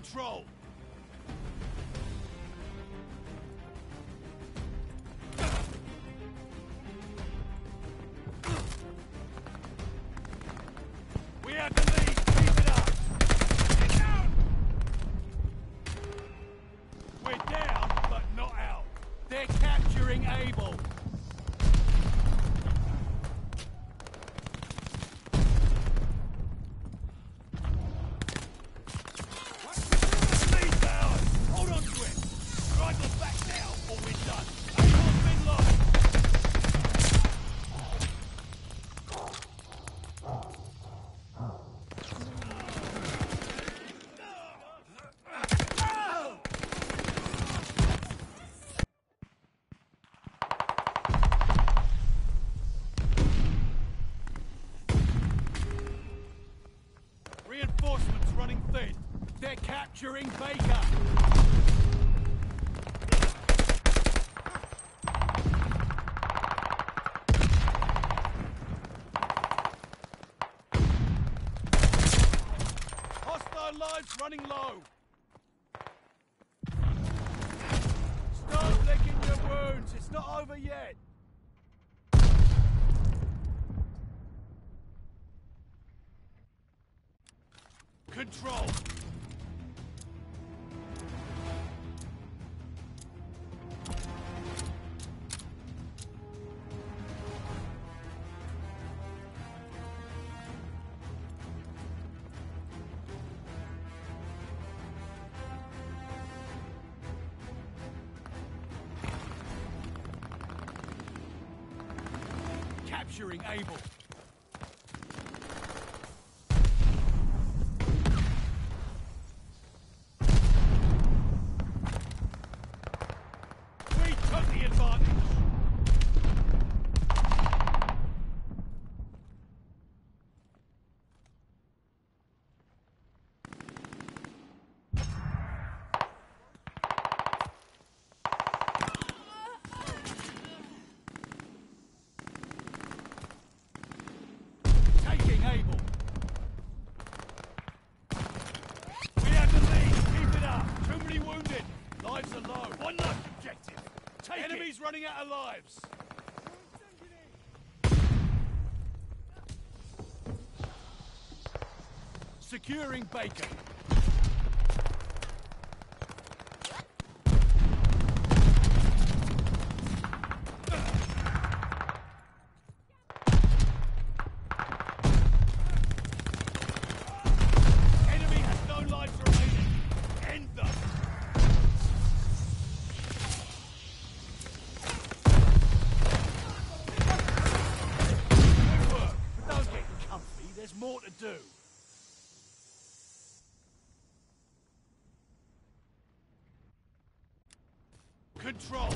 Control! We have the lead! Keep it up! Get down! We're down, but not out. They're capturing Able. Reinforcements running thin. They're capturing Baker. Hostile lives running low. Start licking your wounds. It's not over yet. Control! Capturing Able. Able. We have the lead. Keep it up. Too many wounded. Lives are low. One life objective. Take Enemies running out of lives. Securing Baker. More to do. Control.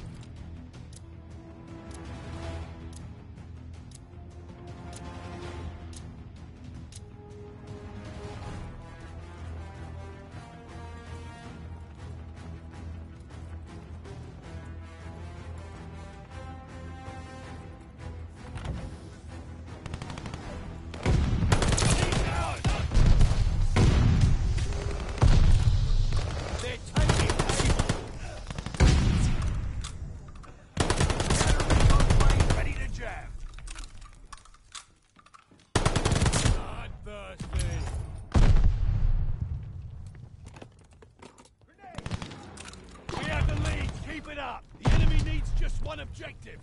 Keep it up. The enemy needs just one objective.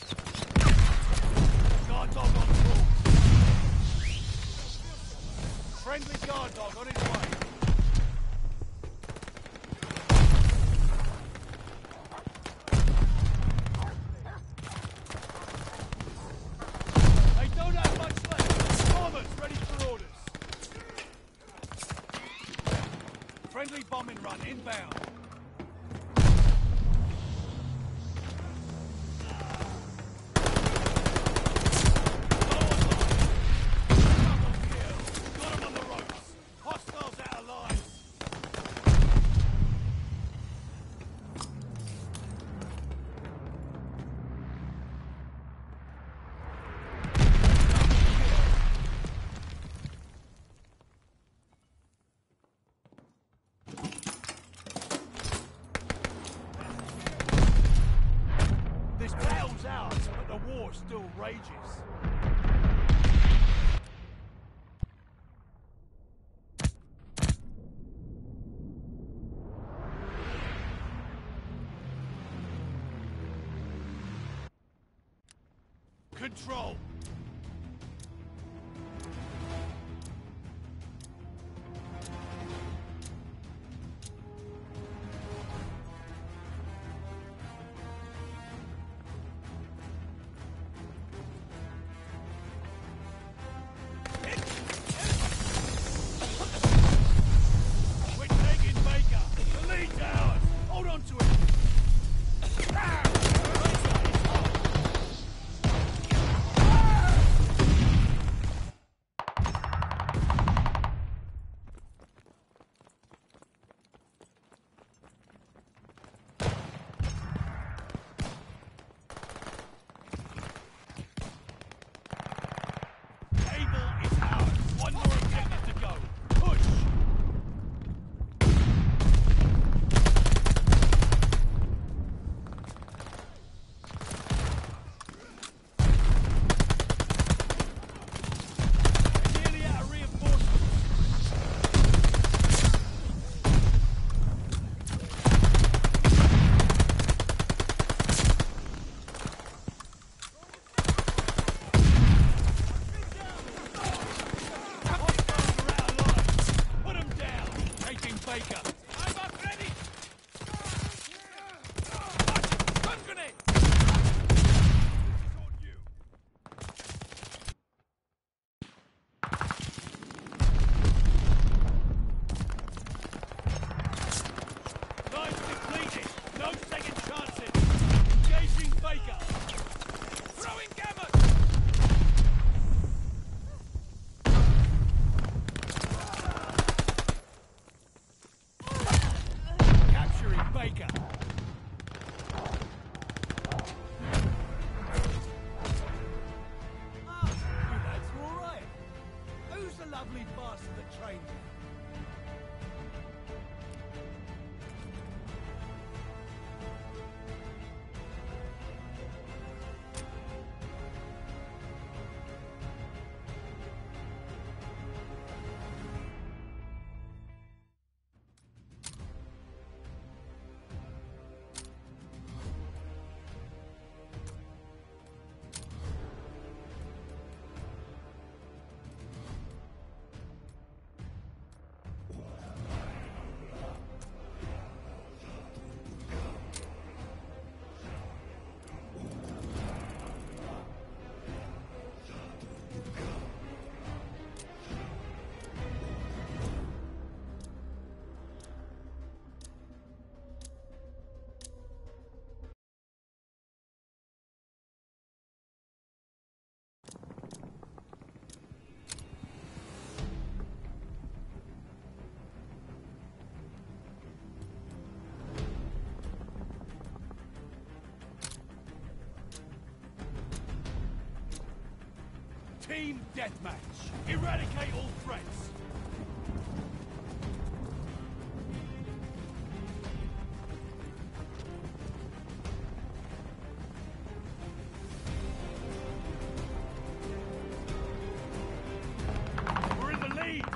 Guard dog on call. Friendly guard dog on its way. They don't have much left. Bombers ready for orders. Friendly bombing run inbound. Hostiles out. The war still rages. Control. We're taking Baker. The lead's ours. Hold on to it. Team Deathmatch. Eradicate all threats. We're in the lead.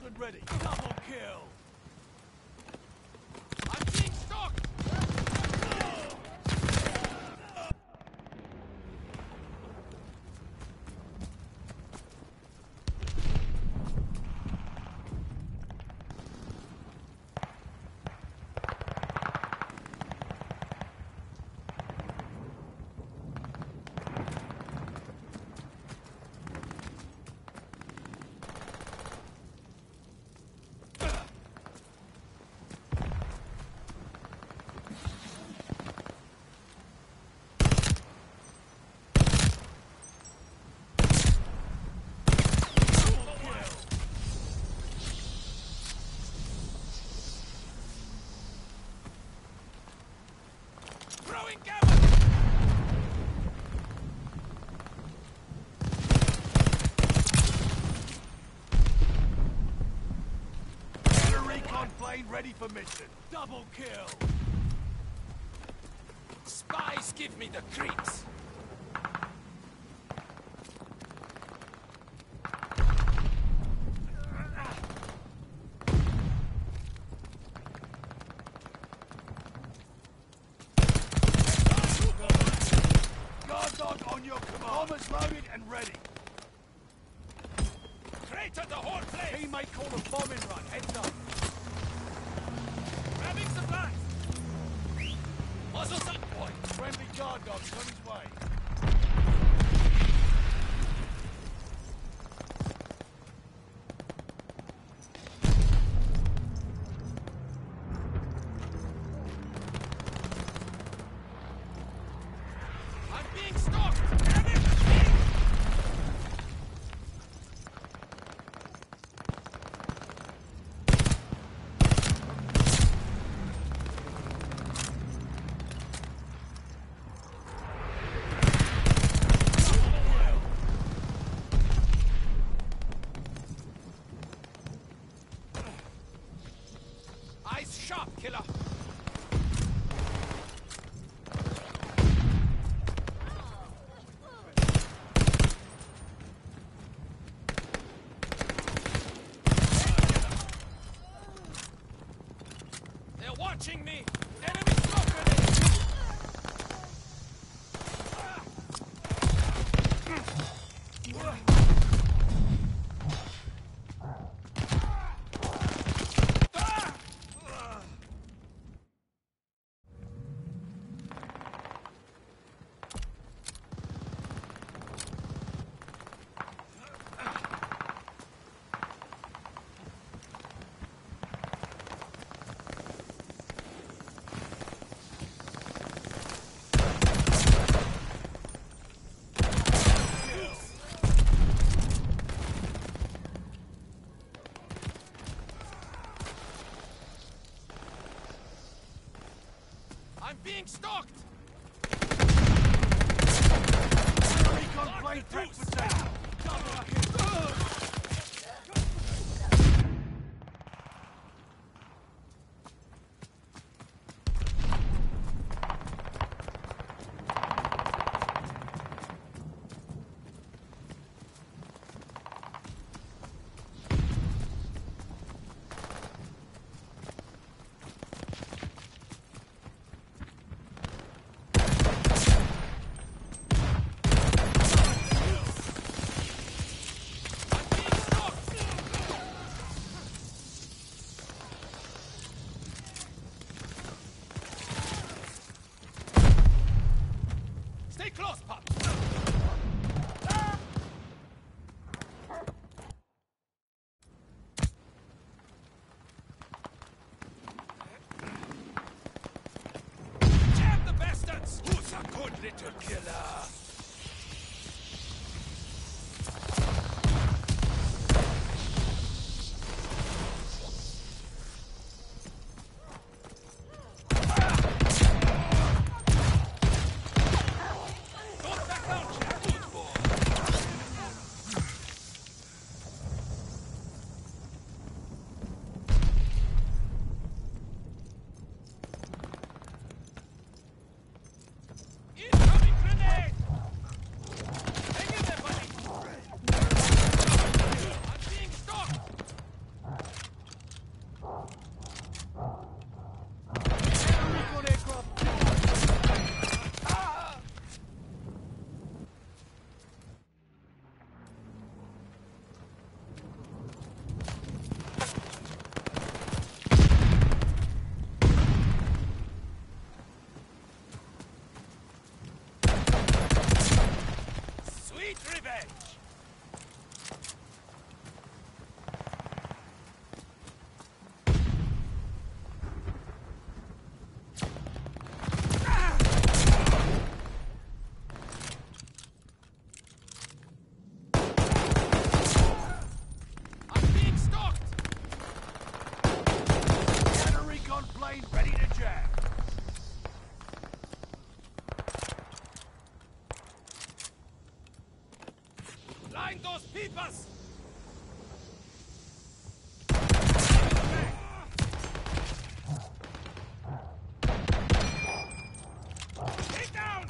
Healed and ready. Double kill. I'm being stalked! Throwing gamma! Get a recon plane ready for mission. Double kill. Spies give me the creeps! Guard dog on your command. Bombers loaded and ready. Traitor the whole place! Teammate called a bombing run. Heads up. Grabbing supplies! Muzzles up, boy! Friendly guard dog's on his way. I'm being stalked! Damn it! Eyes sharp, killer! They're watching me! Enemy smoke grenade! I'm being stalked! Recon plane threat potato. Double kill. Stay close, pup! Jam the bastards! Who's a good little killer? Don't back down, chap! Good boy! Incoming grenade! Keep us! Get down!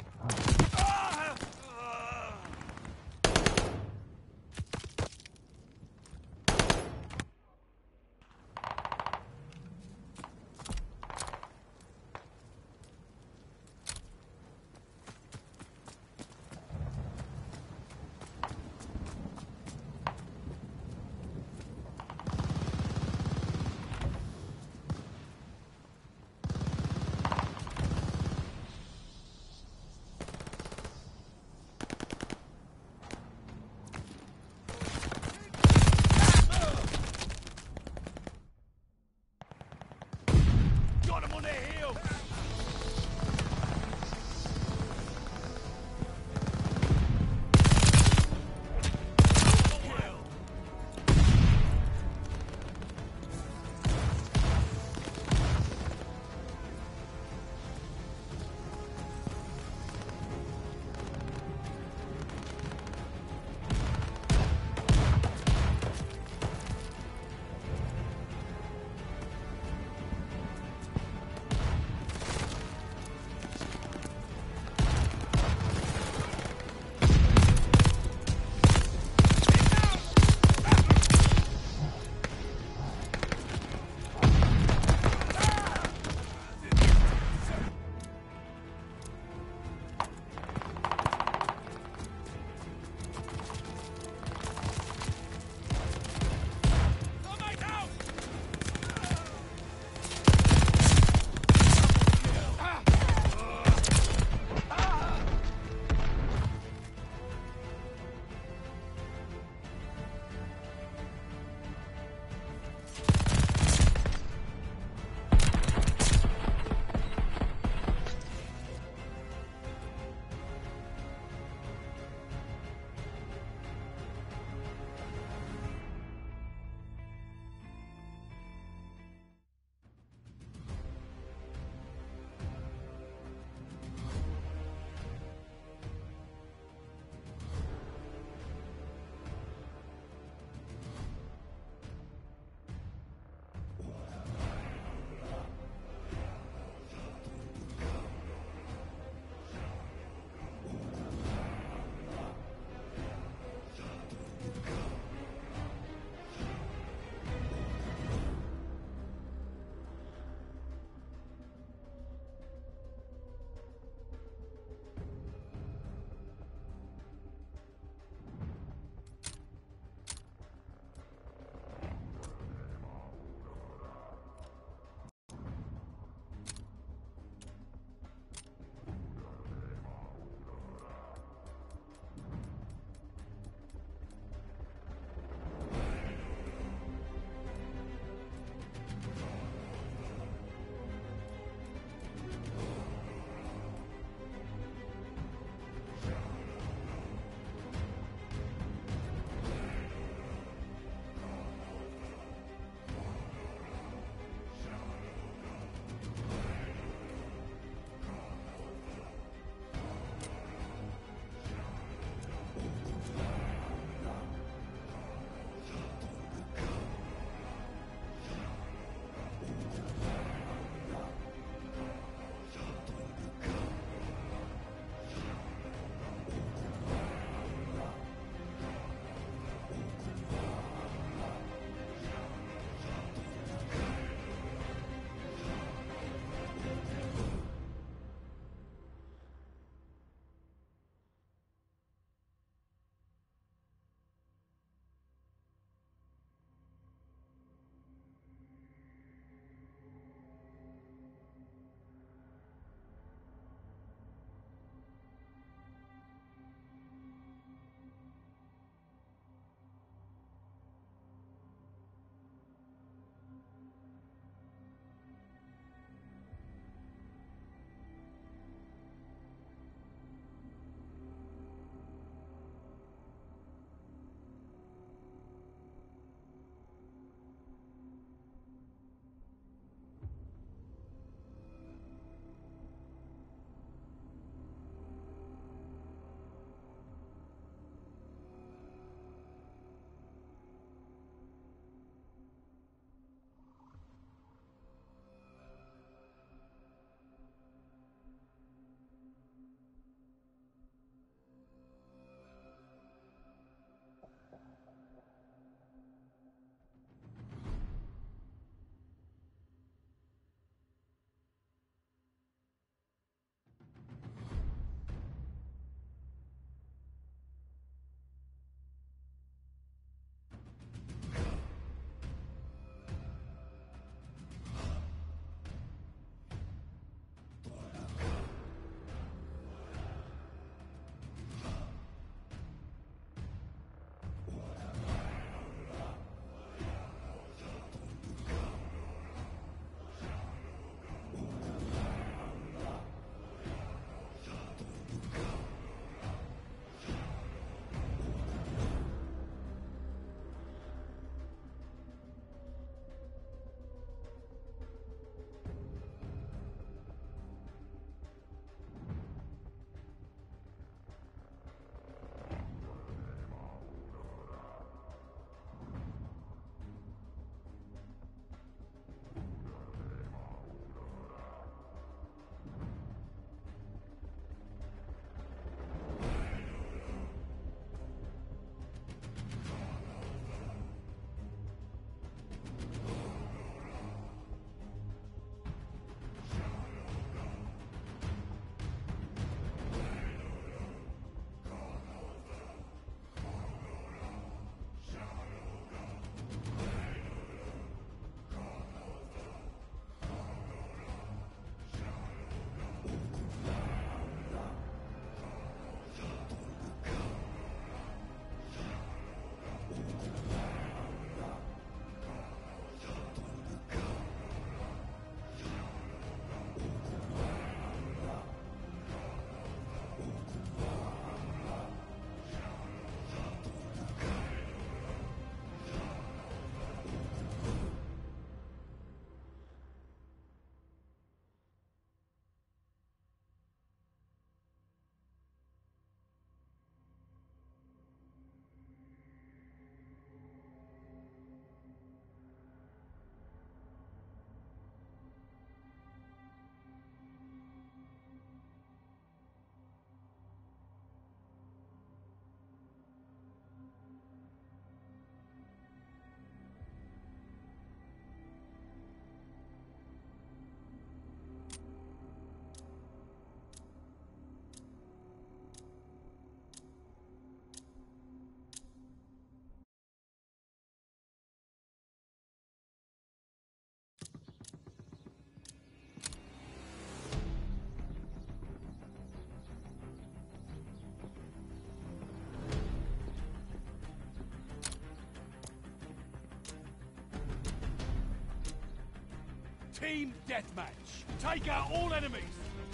Team deathmatch. Take out all enemies.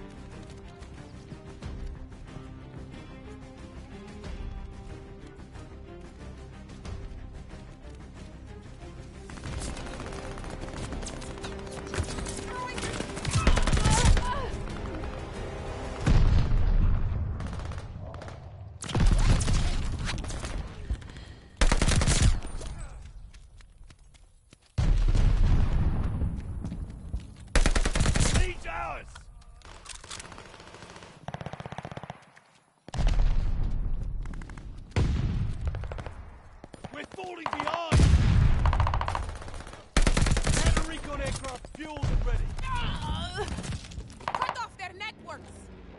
We're falling behind! Counter-recon aircraft fueled and ready. Cut off their networks!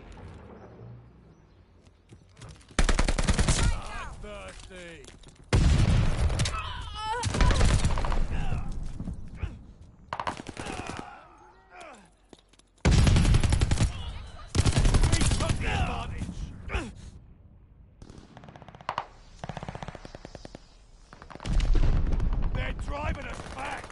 Thirsty! We took the advantage! They're driving us back!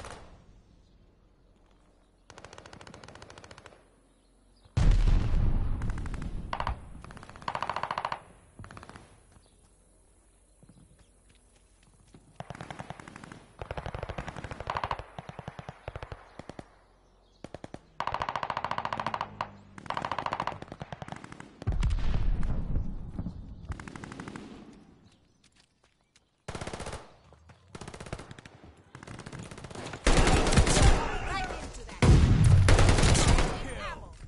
Right into that! Ammo.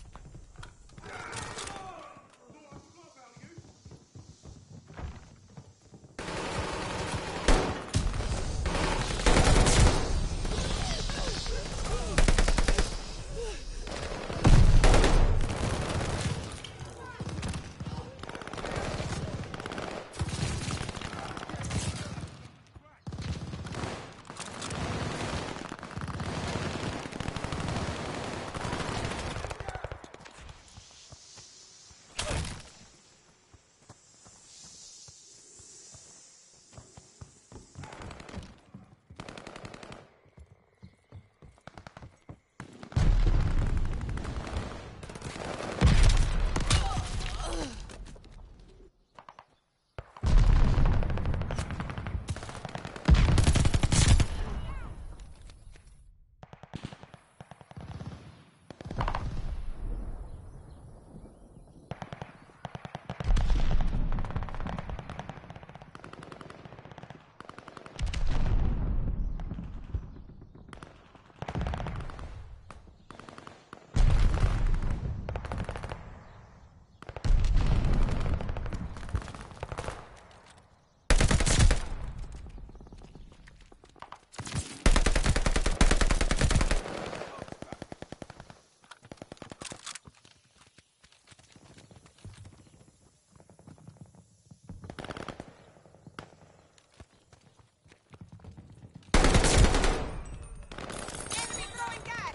Enemy throwing gas!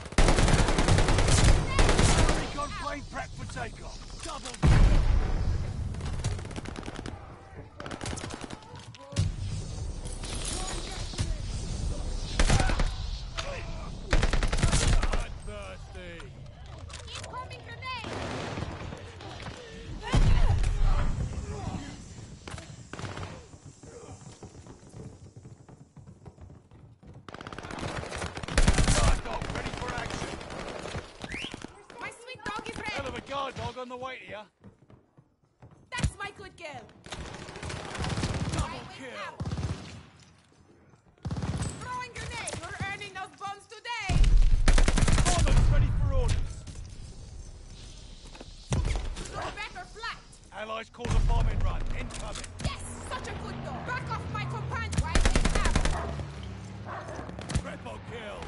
Recon plane prep for takeoff. Double kill. Thirsty. Incoming grenade! Guard dog ready for action. My sweet dog is Hell ready! of a guard dog on the way to you. That's my good girl! Double kill. Throwing grenade! You're earning those bombs today! Bombers ready for orders. Better flight! Allies call a bombing run. Incoming. Yes! Such a good dog! Back off my companion! Right in ammo! Triple kill.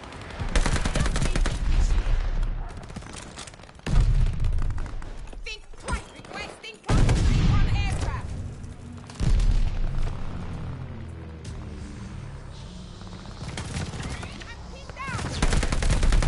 Think twice! Requesting cover on aircraft! I'm pinned down!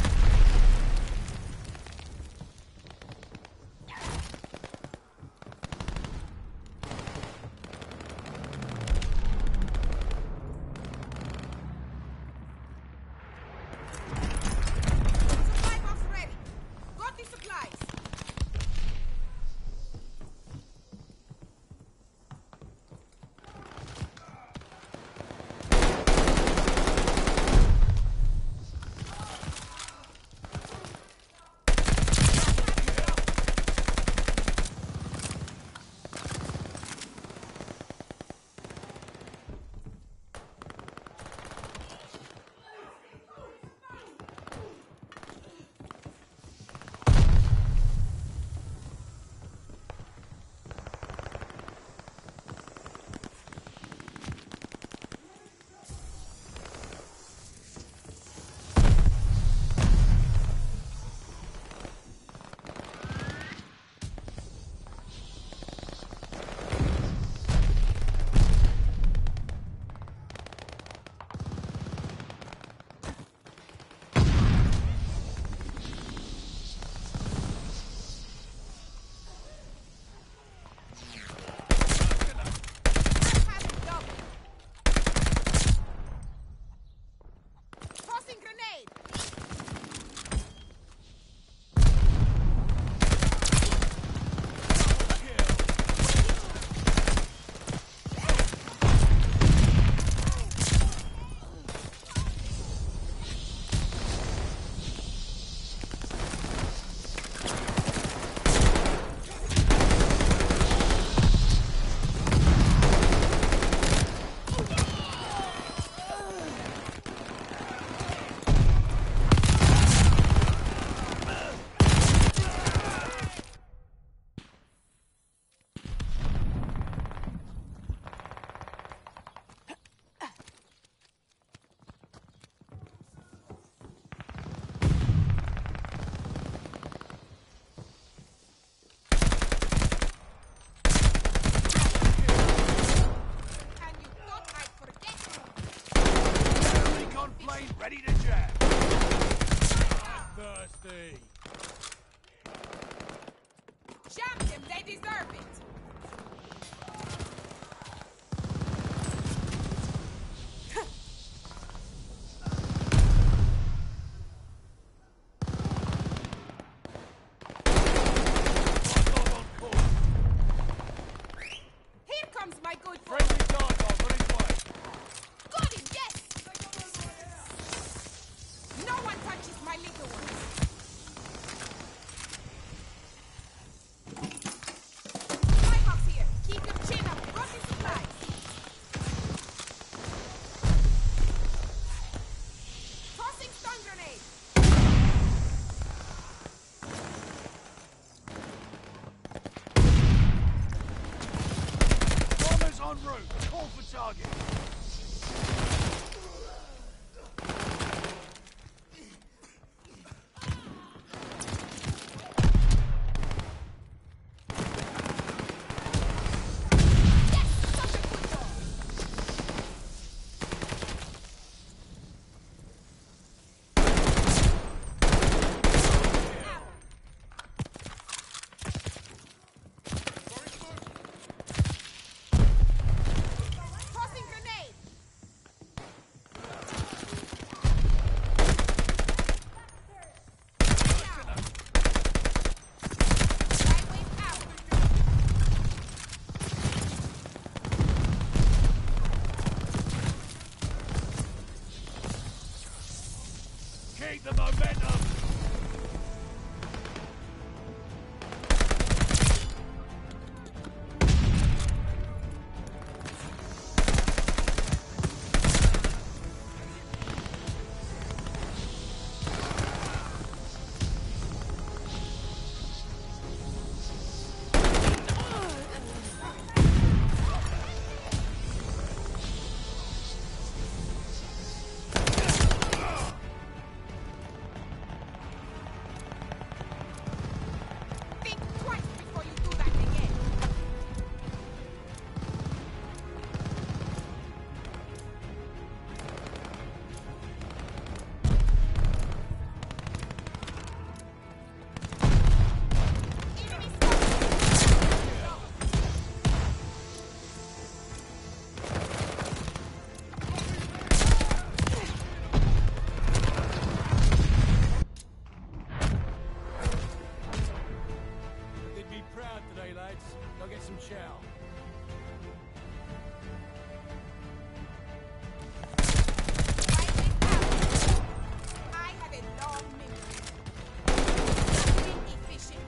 train ready to jam. Thirsty. Jam them, they deserve it. Here comes my good boy. Friendly guard dog on his way. Got him, yes! No one touches my little one. Skyhawk's here. Keep your chin up. Brought in supplies. Tossing stun grenade. Bombers en route. Call for target. Yes! Such a good job. Ow. Tossing grenade. Down. Right wing out. Keep the momentum. Think twice before you do that again. Enemy spotted. They'd be proud today, lads. Go get some chow. Right wing out. I have a long memory. Inefficient.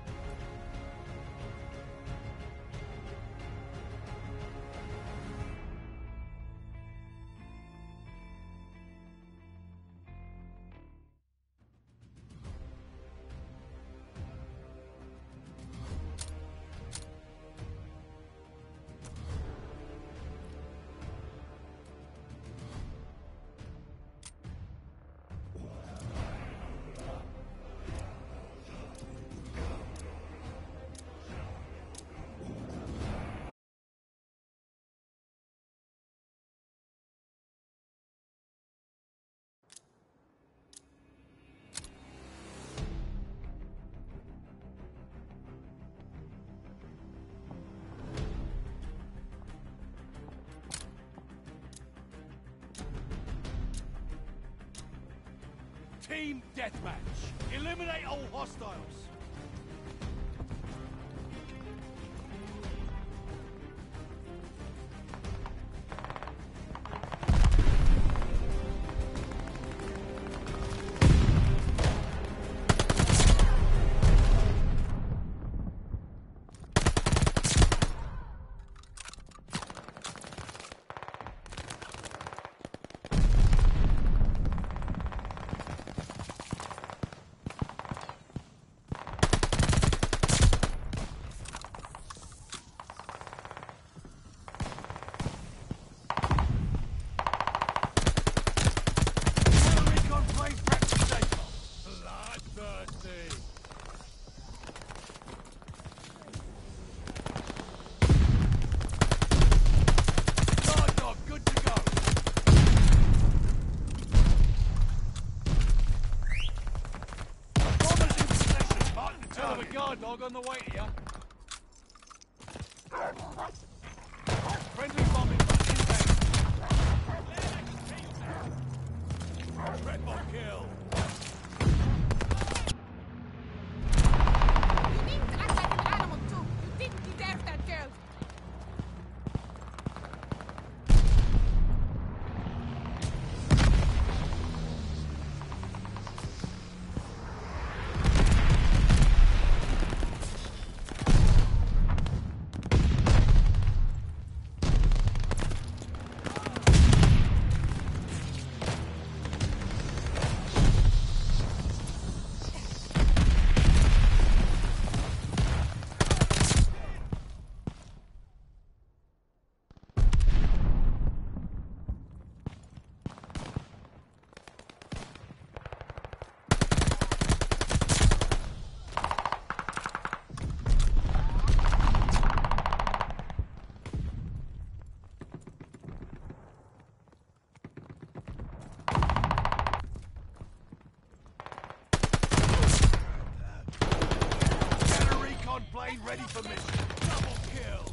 Team deathmatch. Eliminate all hostiles. dog on the way to you. Friendly bombing run inbound. Red bomb kill. You didn't act like an animal too. You didn't deserve that girl. Plane ready for mission. Double kill.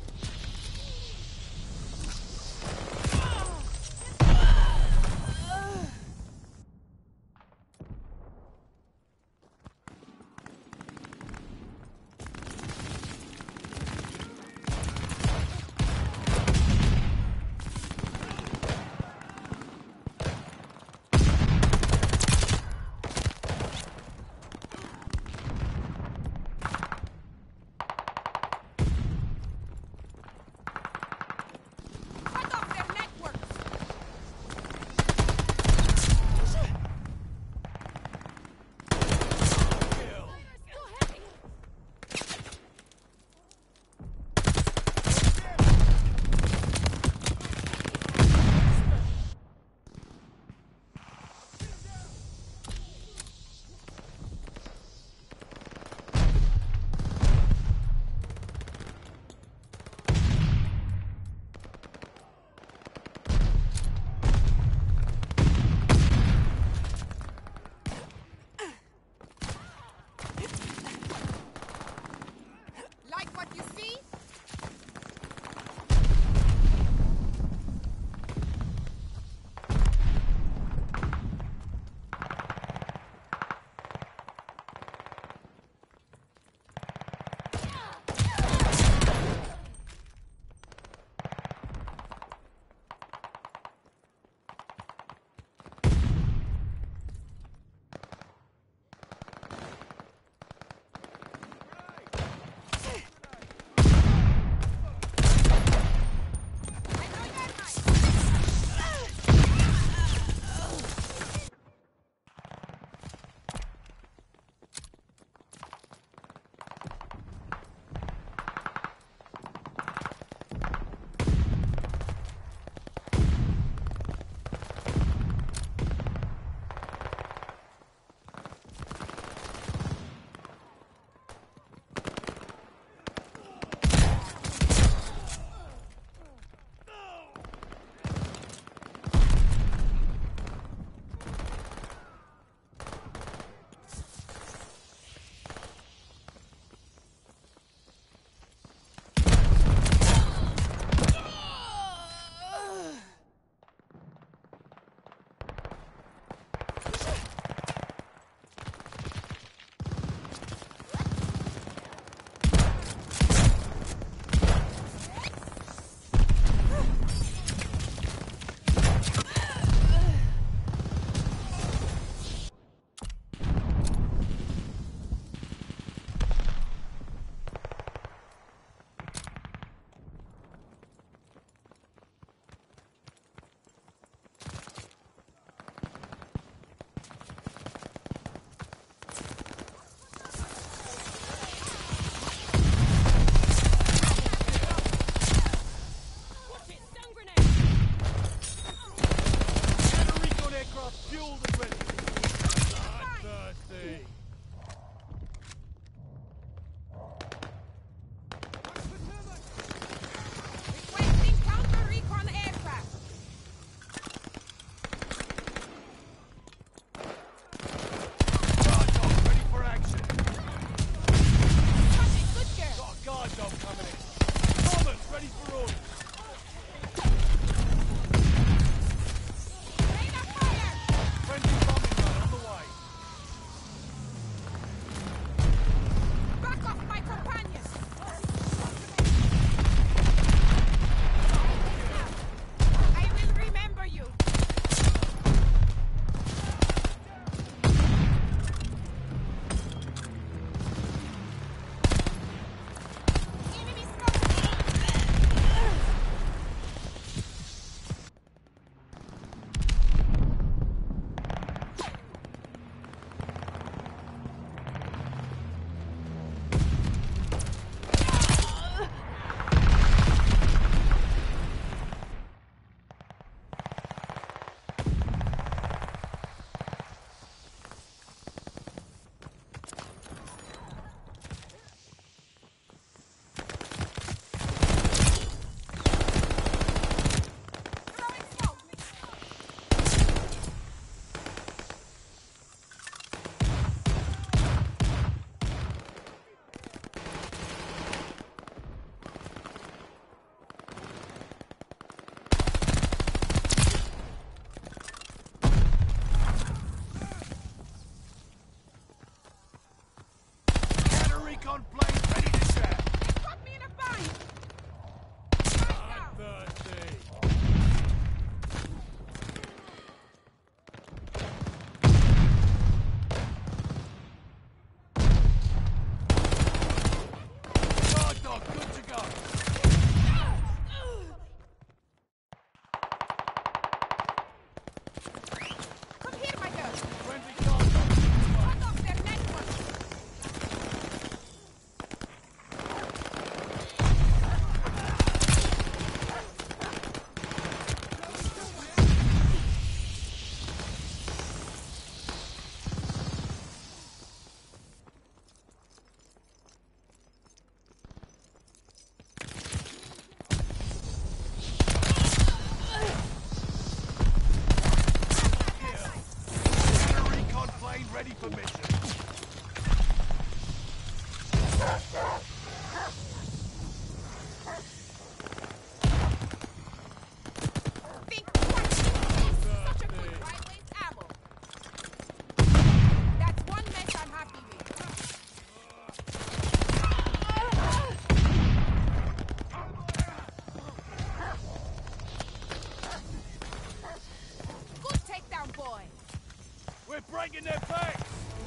We're breaking their backs!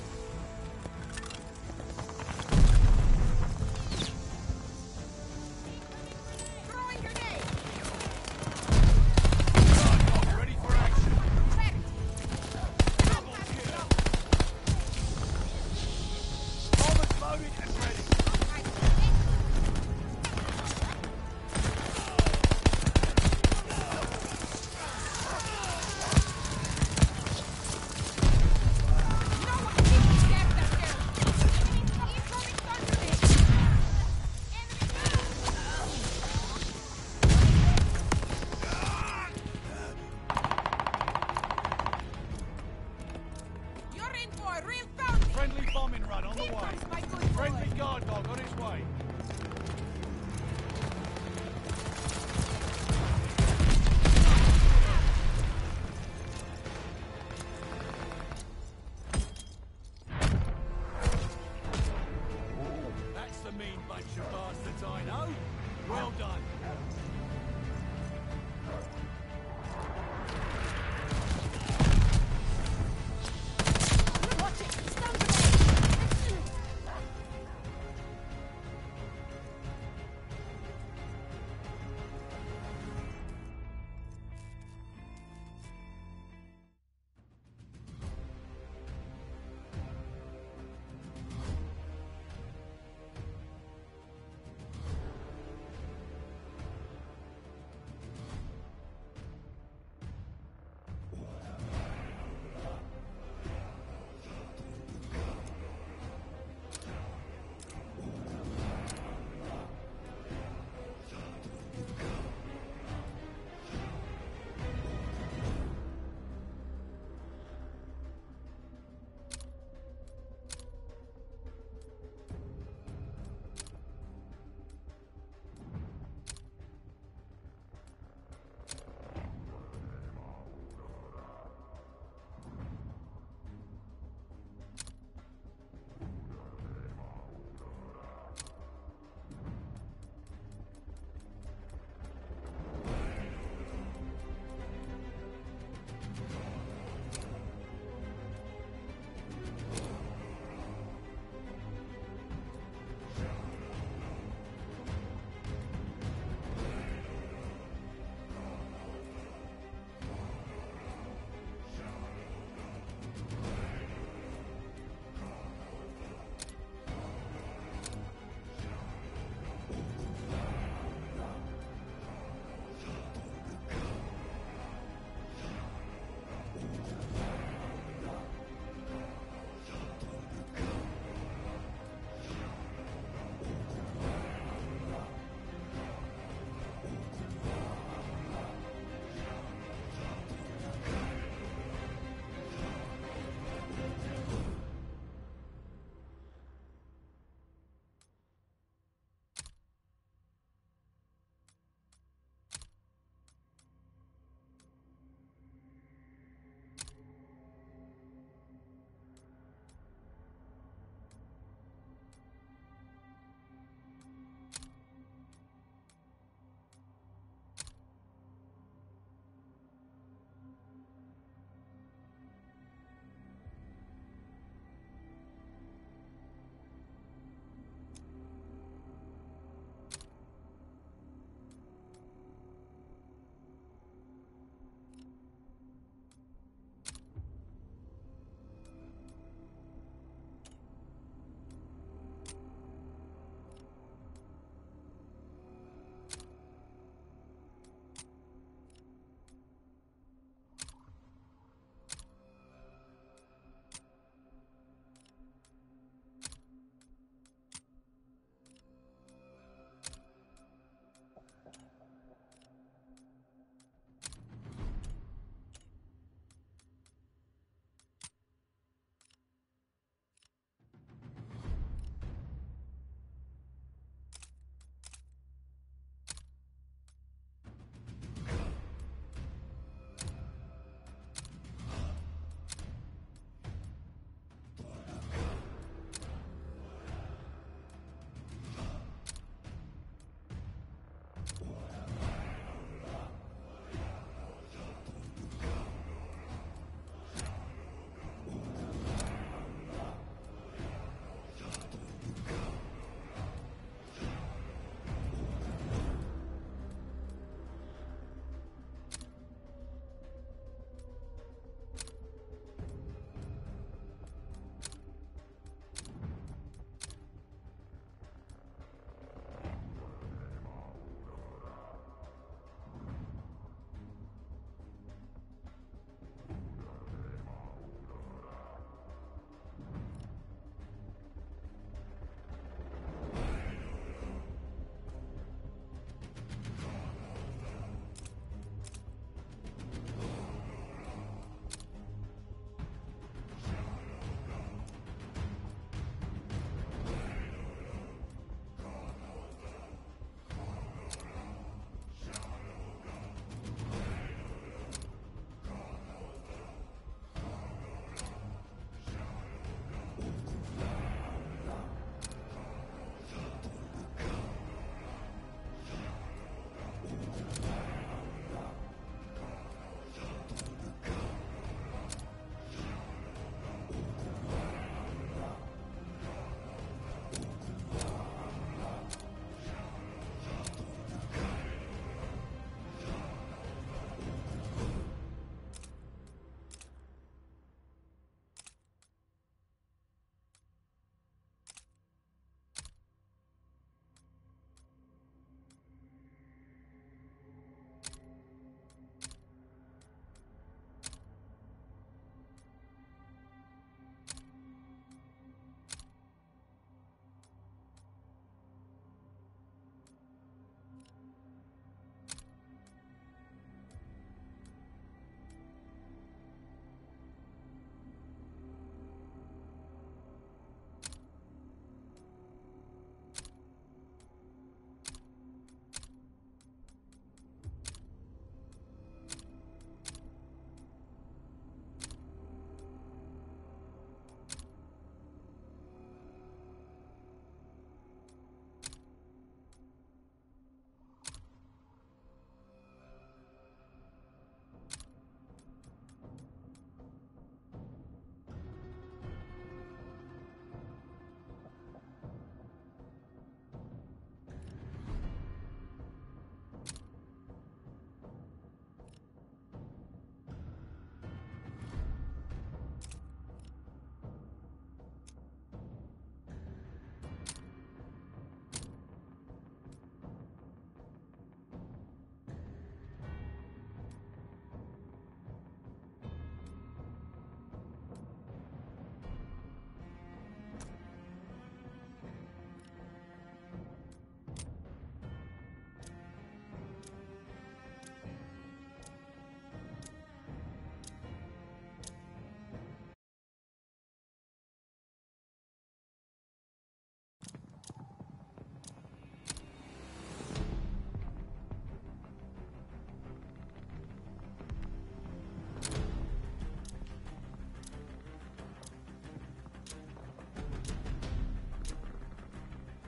Throwing grenade! Guard ready for action! Ready! Double kill! Bombers loaded and ready! You're in for a real pounding! Friendly bombing run on the Here way! comes my good Friendly boy. guard dog on his way! That's the mean bunch of bastards I know! Well done! Watch it! Stun grenade!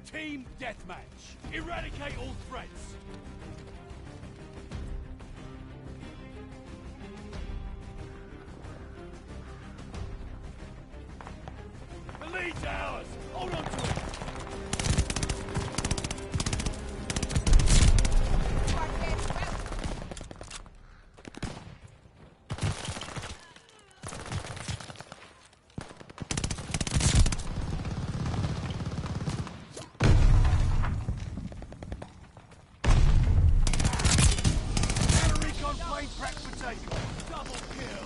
Team deathmatch. Eradicate all threats. The lead's ours. Hold on to it. You are dead well. Counter recon plane prep for takeoff. Double kill.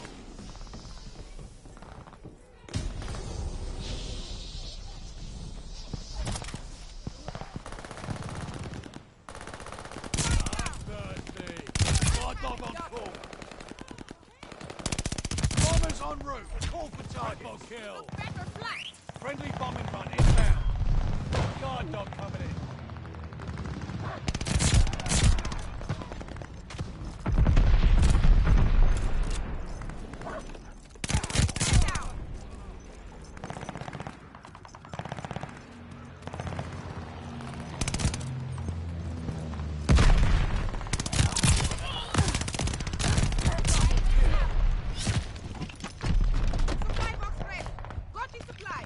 Thirsty. Guard dog on call. Bombers en route. Call for target. Double kill. Look better flat. Friendly bombing run inbound. Guard dog coming in. Down. Supply box ready. Got the supplies.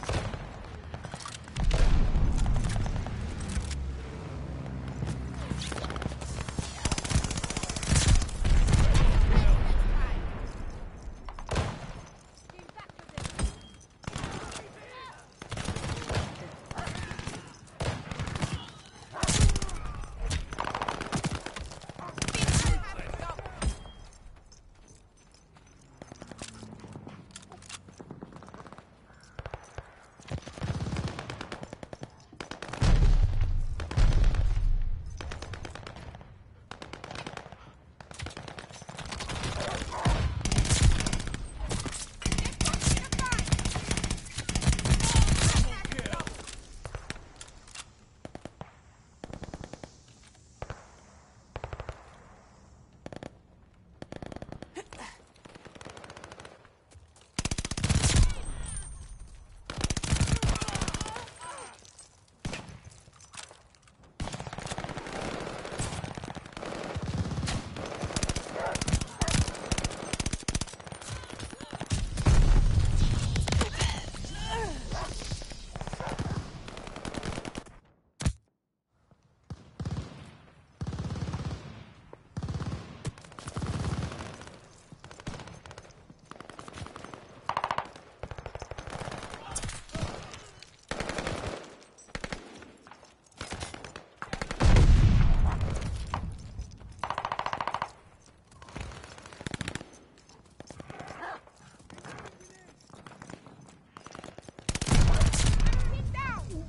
Hit down.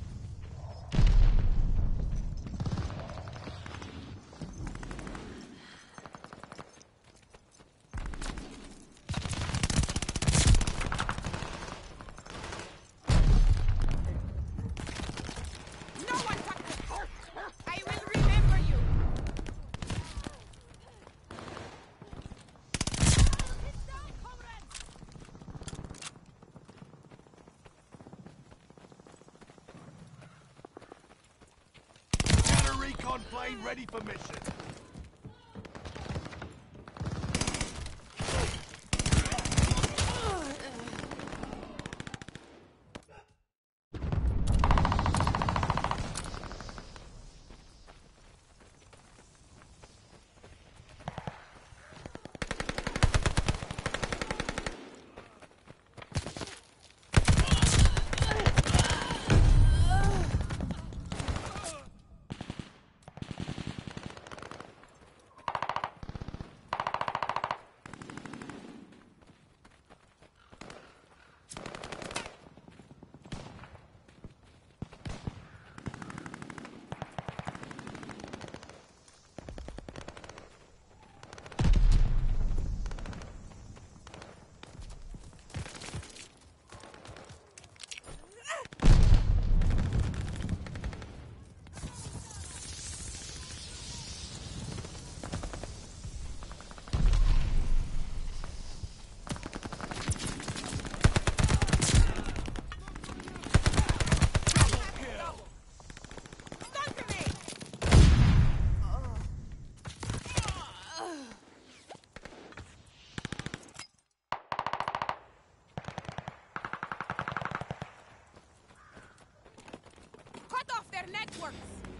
No one touch it. I will remember you. Counter recon plane ready for mission. their networks.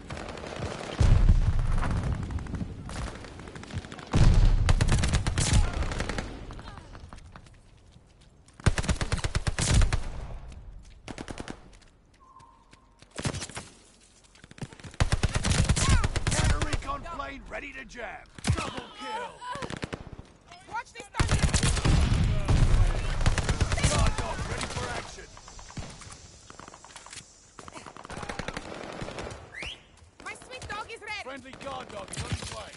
Counter recon plane ready to jam. Double kill. Watch this target. Guard dog ready for action. My sweet dog is ready. Friendly guard dog is on his way.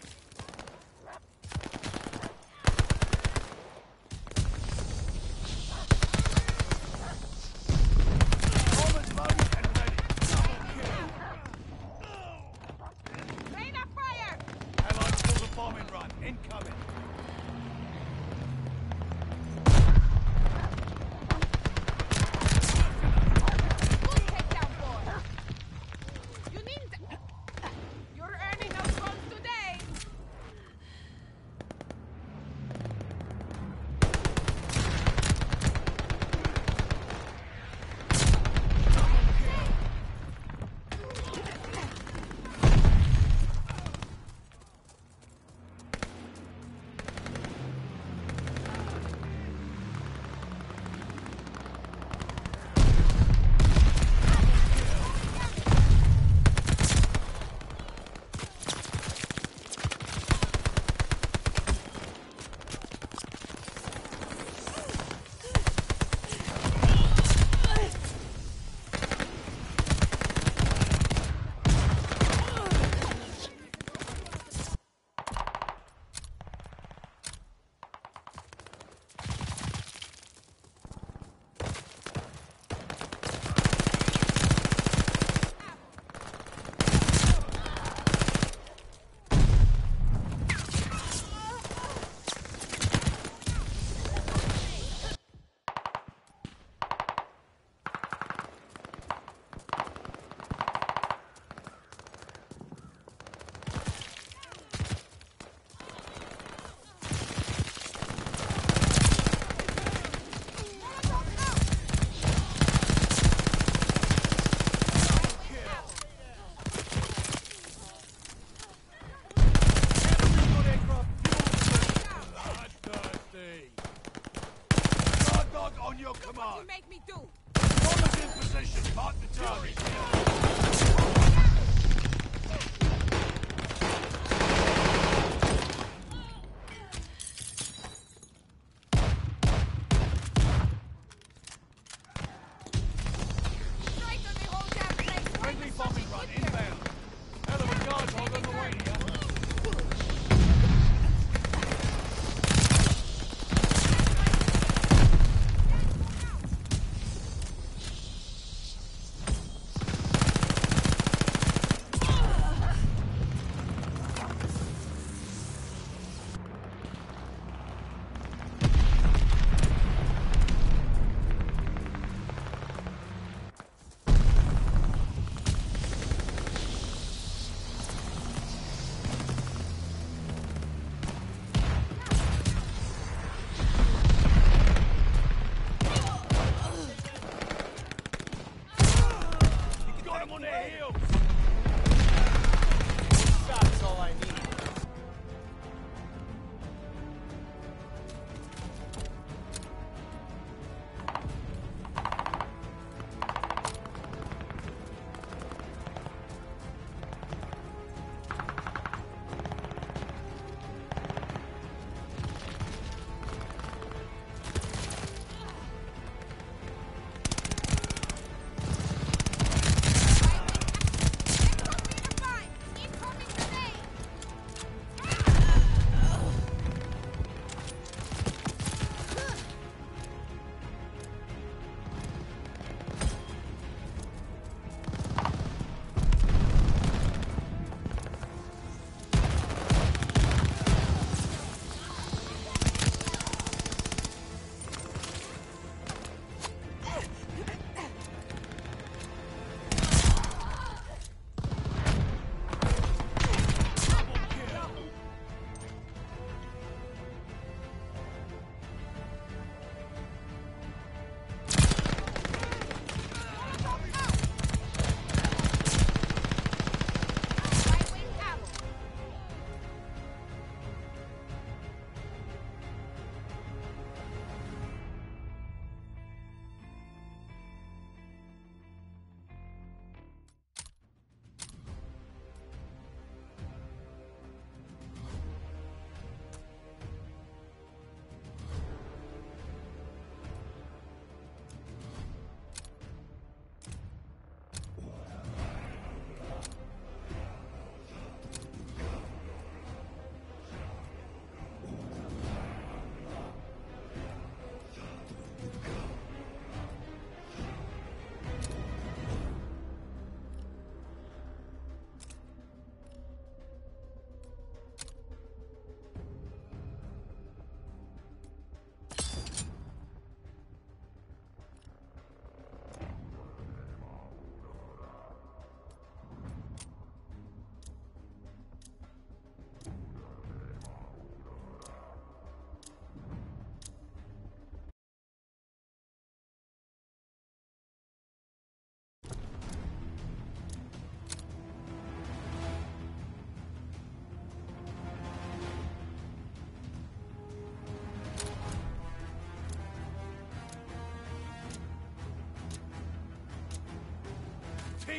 Bombers loaded and ready. Double kill. Rain of fire. Allied pull the bombing run. Incoming. Good takedown, boy. You need You're earning those goals today. Guard dog on your What you command. make me do? Bombers in position. Mark the target. Straight on the whole damn place. Why Friendly you bombing such a run good inbound. Hell of a guard dog on the way here.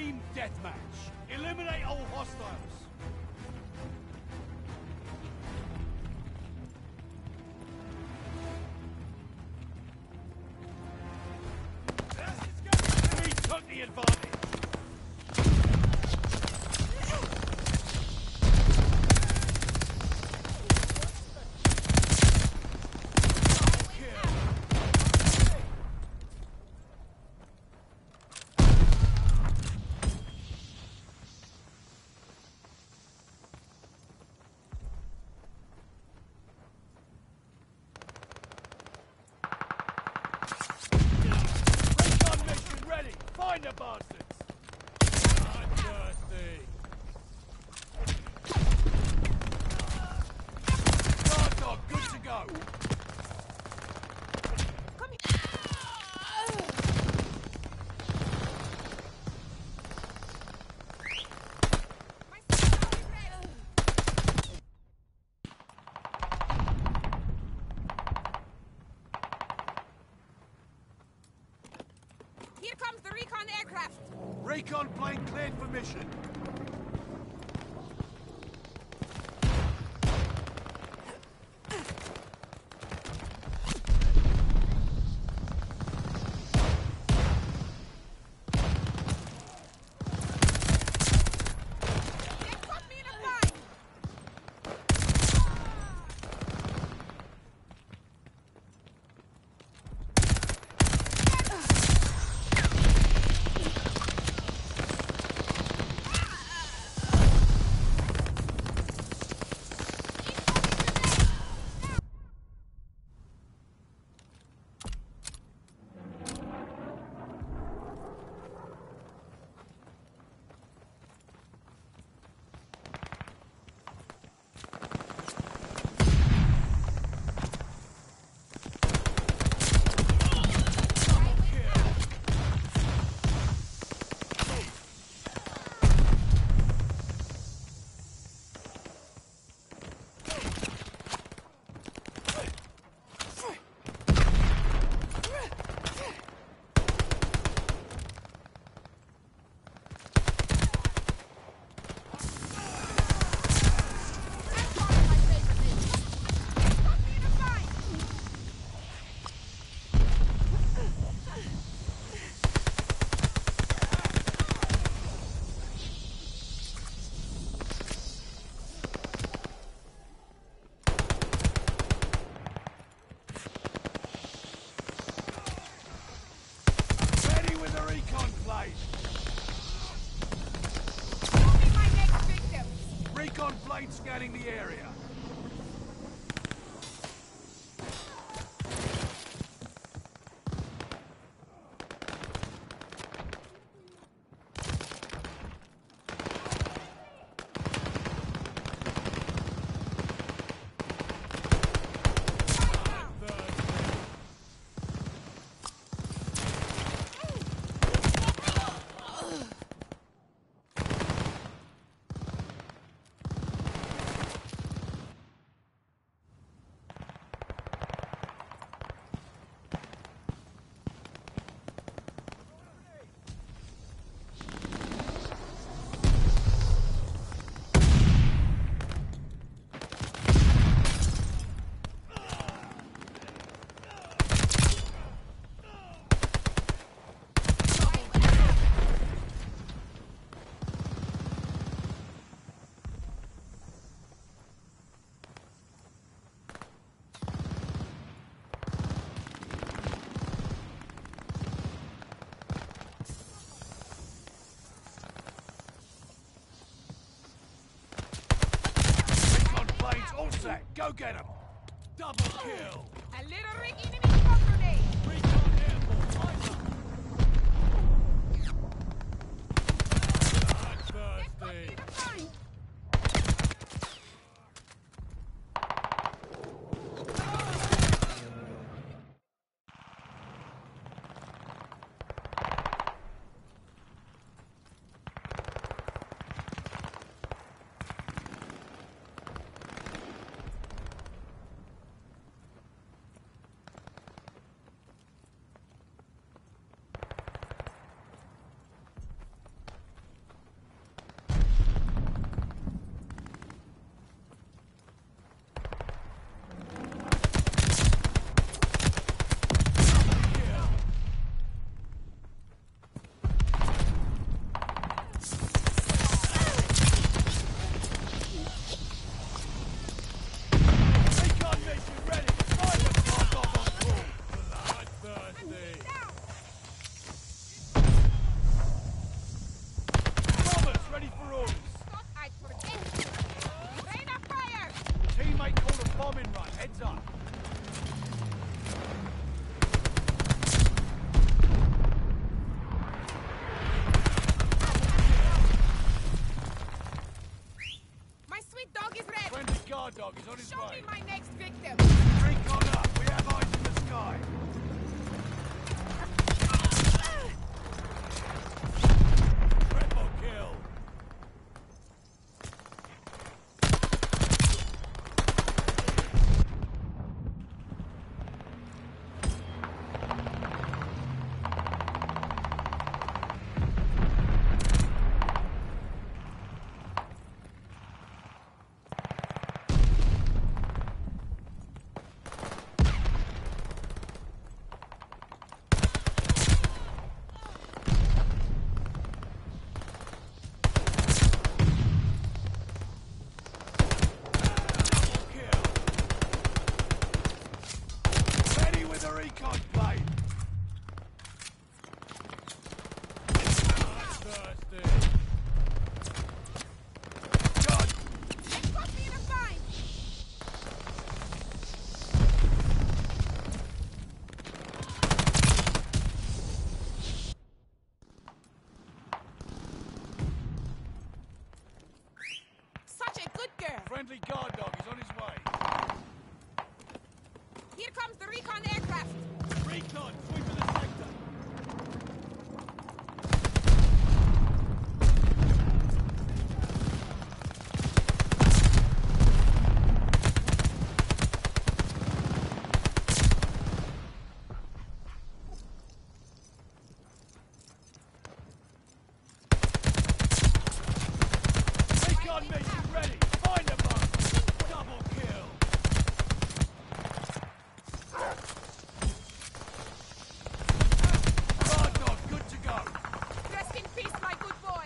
Team deathmatch. Eliminate all hostiles. He took the advantage. Recon mission ready. Find the bastards. Bloodthirsty. Guard dog, good to go. Come here. My son is ready. Here comes the recon aircraft. Recon plane cleared for mission. They put me in a bind. That's one of my favorite things. They put me in a bind. Ready with the recon plane. Show me my next victim. Recon plane scanning the area. Recon planes all set. Go get them. Double kill. A little rig enemy smoke grenade. Recon airborne. Eyes up. They put me in a bind. on his Show way. me my next victim. Recon up. We have eyes in the sky. Triple kill. Recon plane! Thirsty! God! Let's put me in a bind. Such a good girl. Friendly guard dog is on his way. Here comes the recon aircraft. Recon, sweeping the sector. Recon mission ready. Find them up. Double kill. Guard dog, good to go. Rest in peace, my good boy.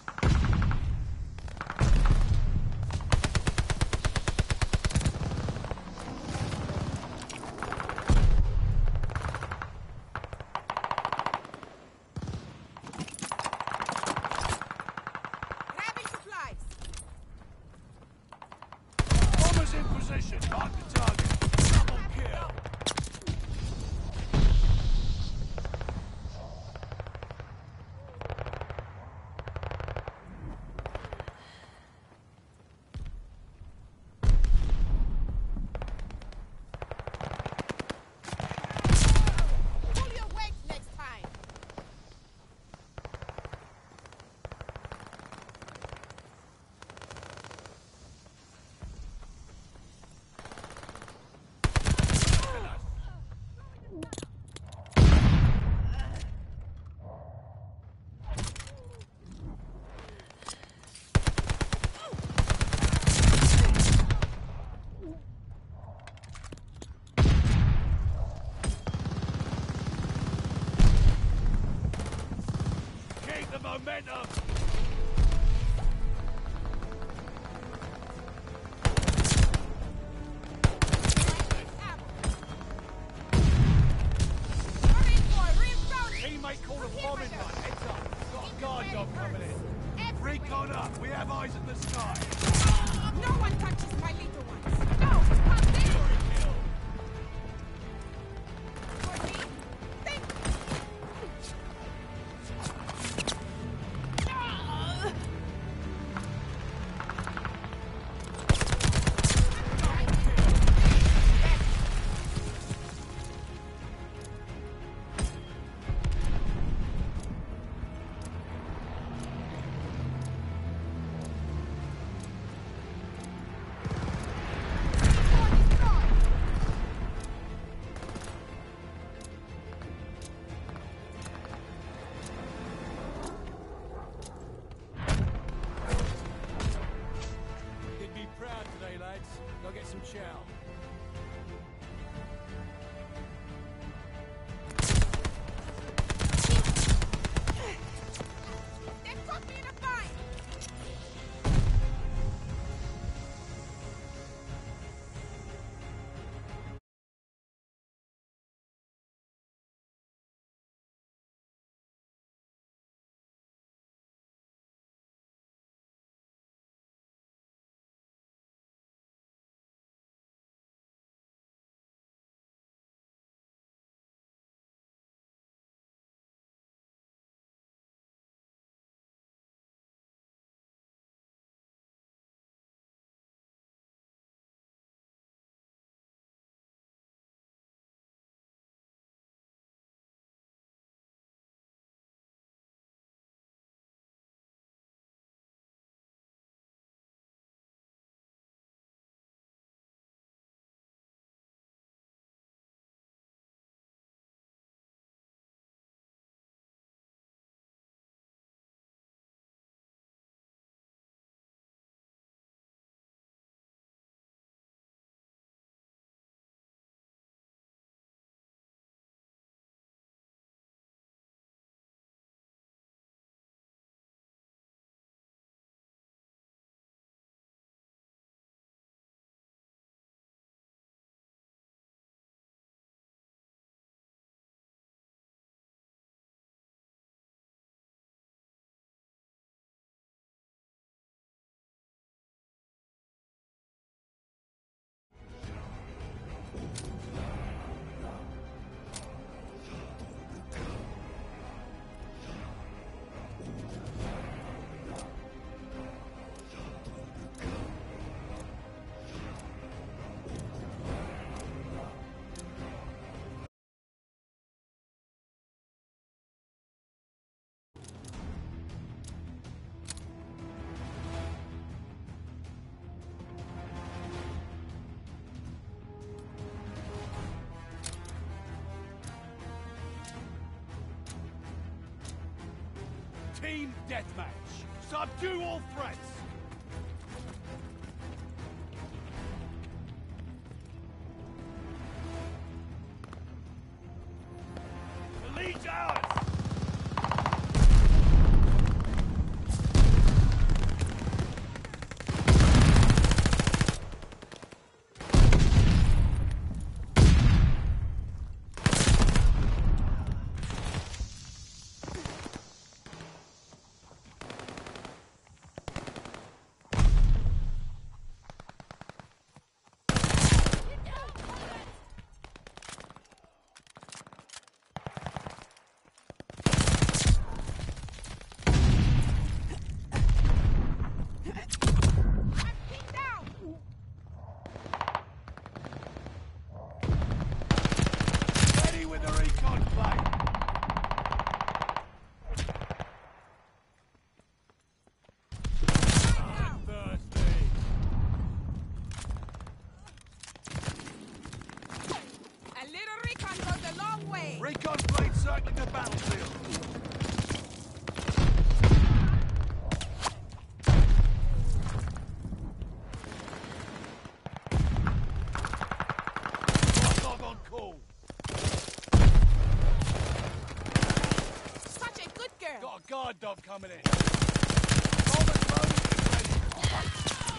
Grabbing supplies. Bombers in position. Mark the target. Double kill. Pull your weight next time. Keep the momentum. Teammate called a bombing run. Heads up. Got a guard dog coming in. Recon up. We have eyes in the sky. No one touches my little ones. No, not this. Kill. For me. Think. Team deathmatch. Subdue all threats. The lead's ours. Recon plane circling the battlefield. Guard dog on call. Such a good girl. Got a guard dog coming in. Bombers loaded and ready.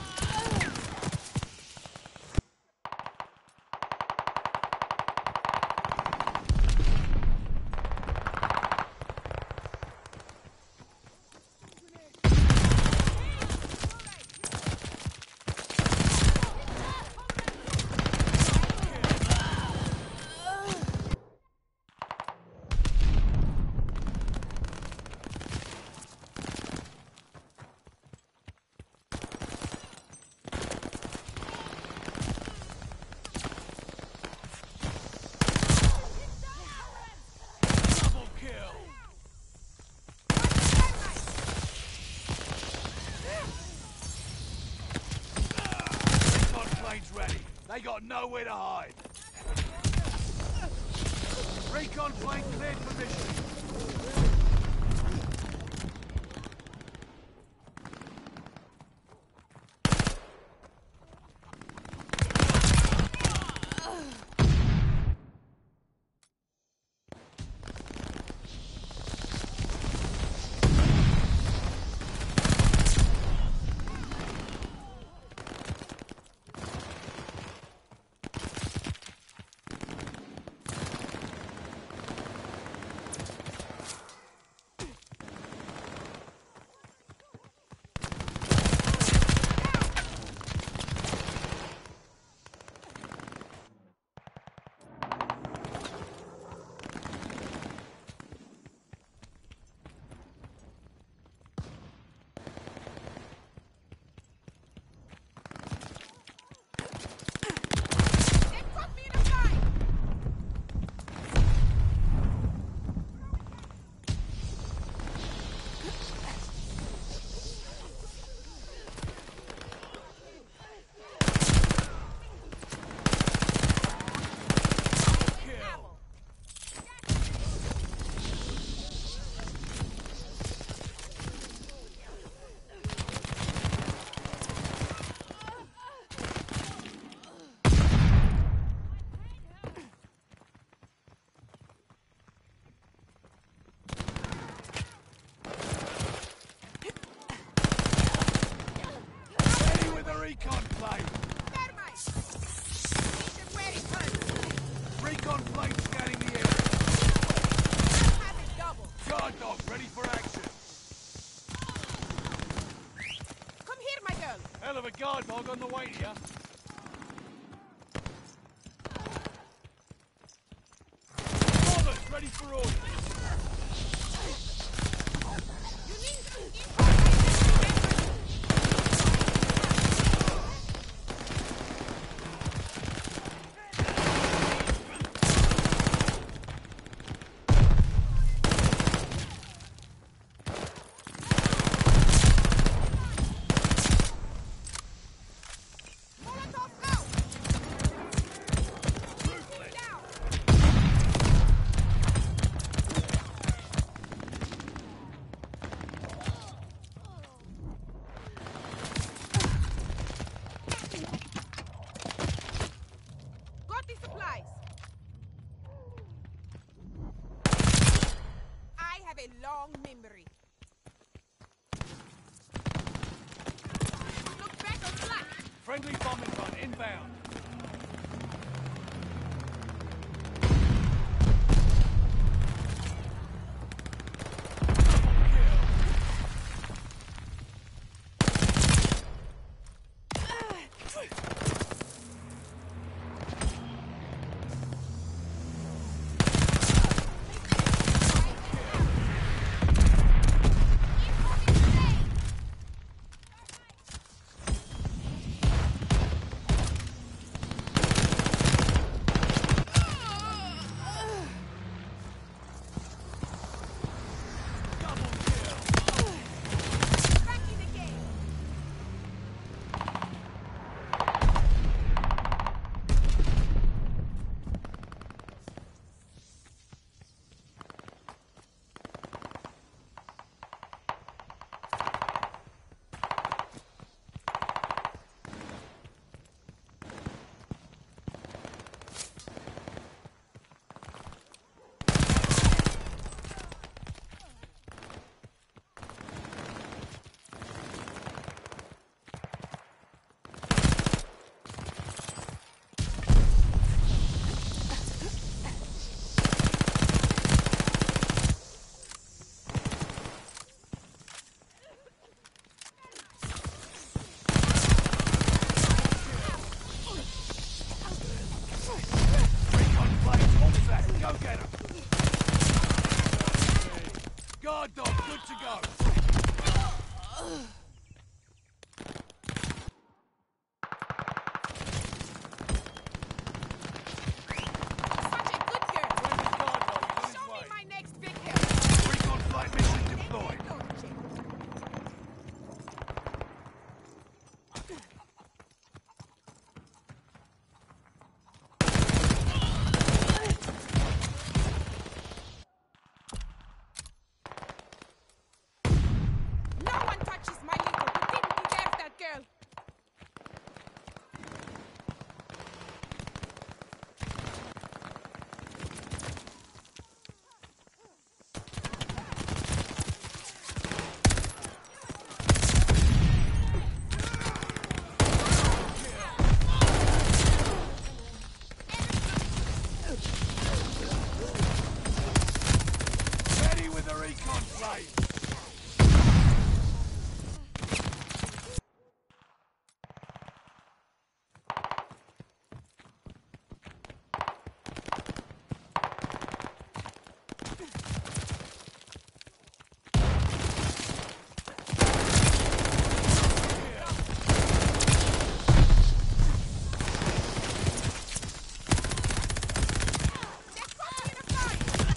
Ready. They got nowhere to hide. Recon plane cleared for mission. Recon plane! Thermite! Mission ready, turn! Recon plane scanning the area. I have it double. Guard dog ready for action. Come here, my girl. Hell of a guard dog on the way to you. Bombers ready for orders. You need a long memory. Look back on flat. Friendly bombing run inbound. Guard dog, good to go. Such a good girl. Where's his guard dog? He's on his Show me way. my next victim. Recon flight mission deployed. No one touches my little. You didn't deserve that girl. Ready with the recon flight. Let's go in the fight.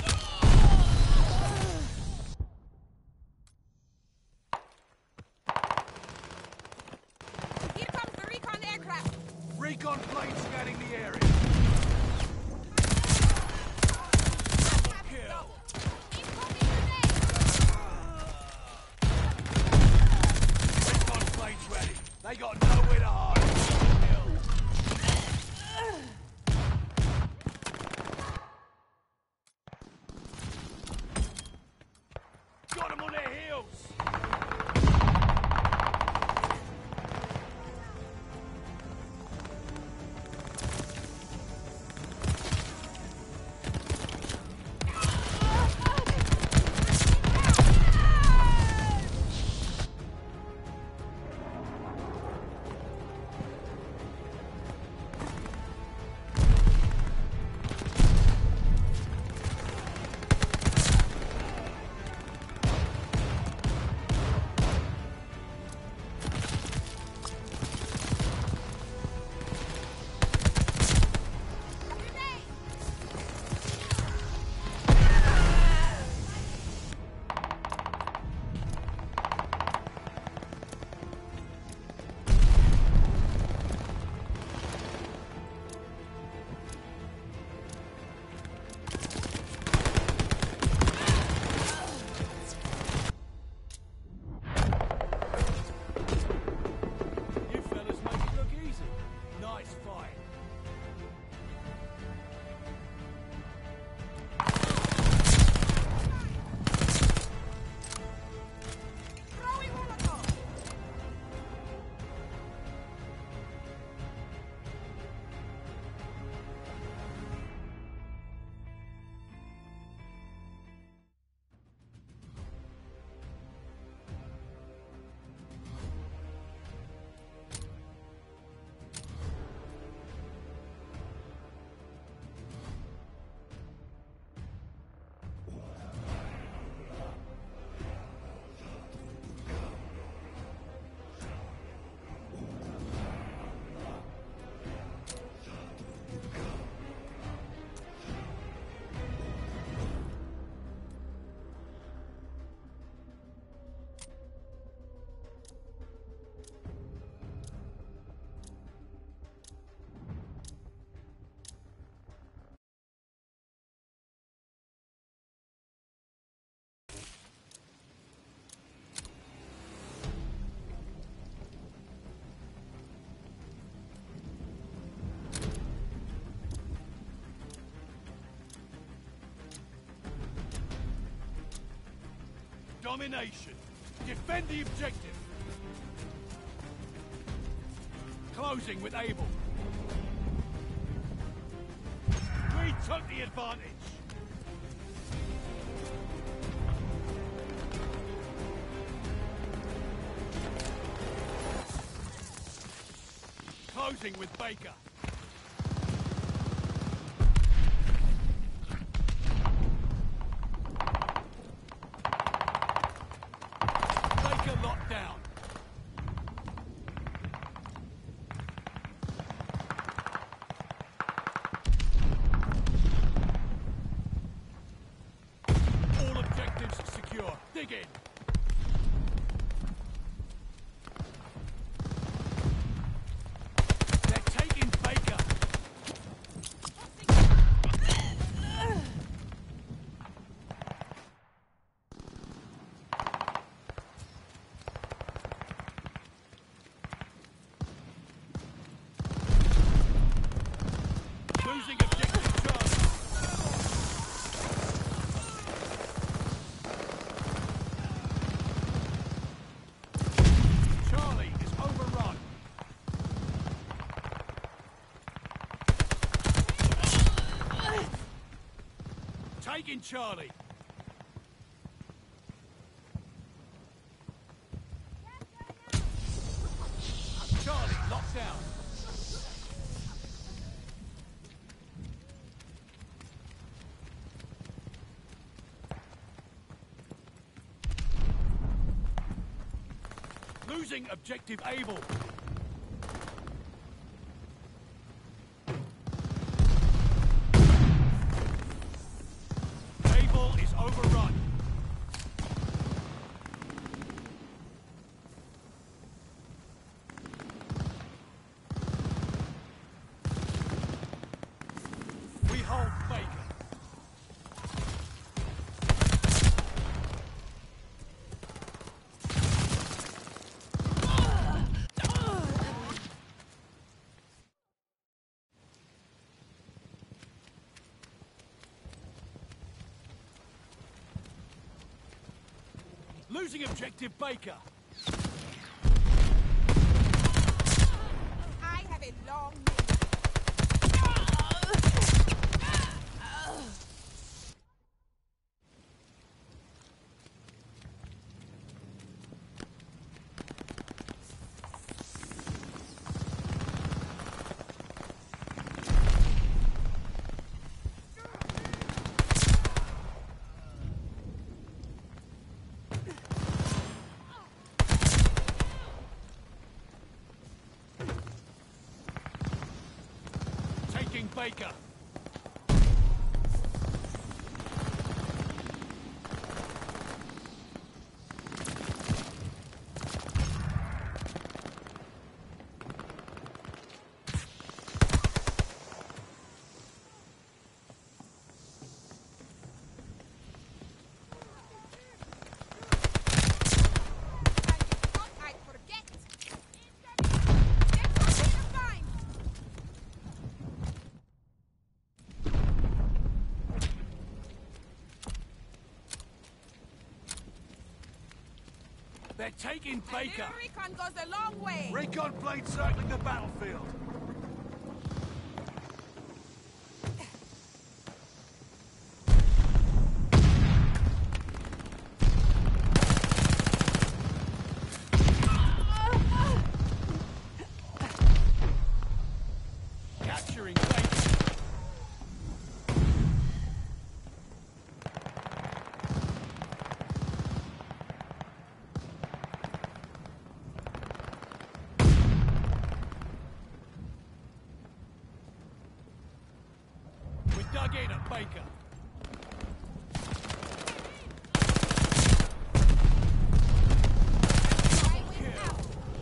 Here comes the recon aircraft. Recon plane scanning the area. Kill. Incoming grenade. Recon planes ready. They got nowhere to hide. Got them on their heels. Domination. Defend the objective. Closing with Able. We took the advantage. Closing with Baker. Baker locked down. All objectives secure. Dig in. Losing objective Charlie. Charlie is overrun. Taking Charlie. Charlie locked down. Losing objective Able. Able is overrun. We hold Baker. Losing objective Baker. I have a long Taking Baker. I forget. Get something to find. They're taking A Baker. little recon goes a long way. Recon plane circling the battlefield. Capturing Baker. We dug in at Baker. Kill.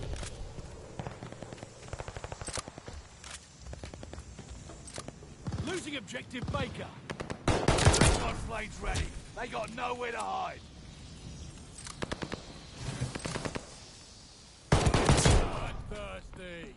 Losing objective Baker. Recon planes ready. They got nowhere to hide. Bloodthirsty.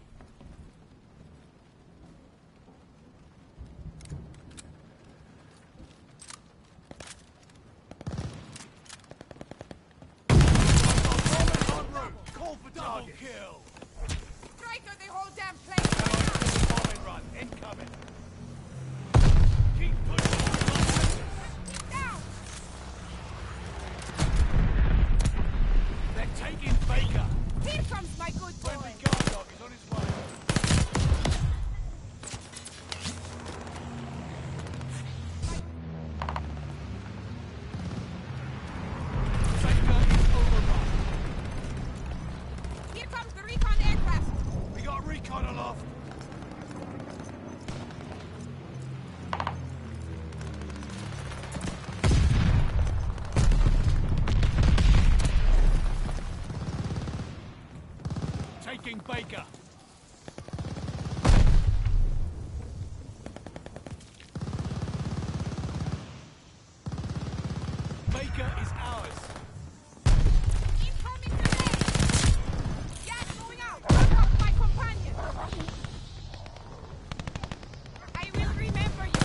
Double kill. Striker the whole damn place! Bombing run incoming. Keep pushing. Down! They're taking Baker. Here comes my good boy! Friendly guard dog is on his way. Baker is overrun. Here comes the recon aircraft! We got recon aloft. Taking Baker. Baker is ours. Incoming grenade! Gas going out! Look out, my companion! I will remember you!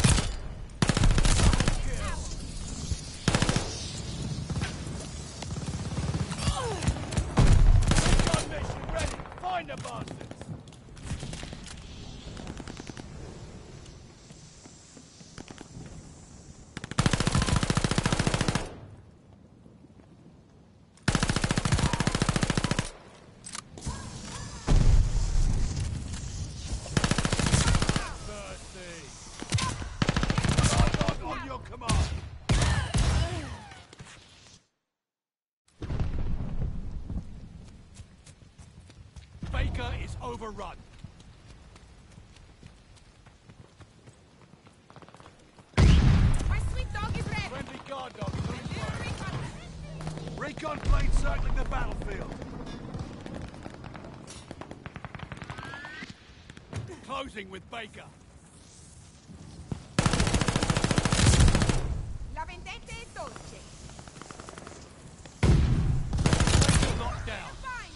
Recon mission ready. Find the bastards. Thirsty. Guard dog on your command. Baker is overrun. My sweet dog is red! Friendly guard dog is on his Little way. recon! Recon plane circling the battlefield. Closing with Baker. La vendetta è dolce! Baker knocked down. Fine!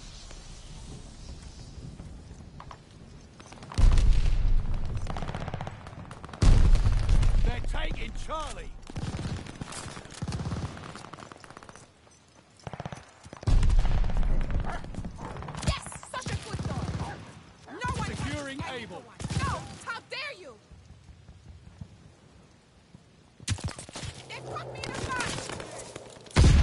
They're taking Charlie. Yes! Such a good dog! No one Securing touches Able. anyone. No! How dare you! They put me in a fight!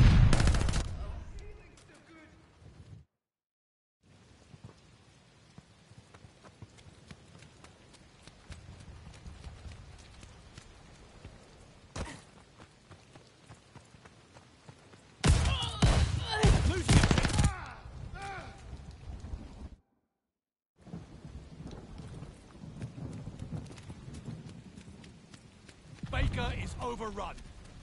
Losing it. Baker is overrun.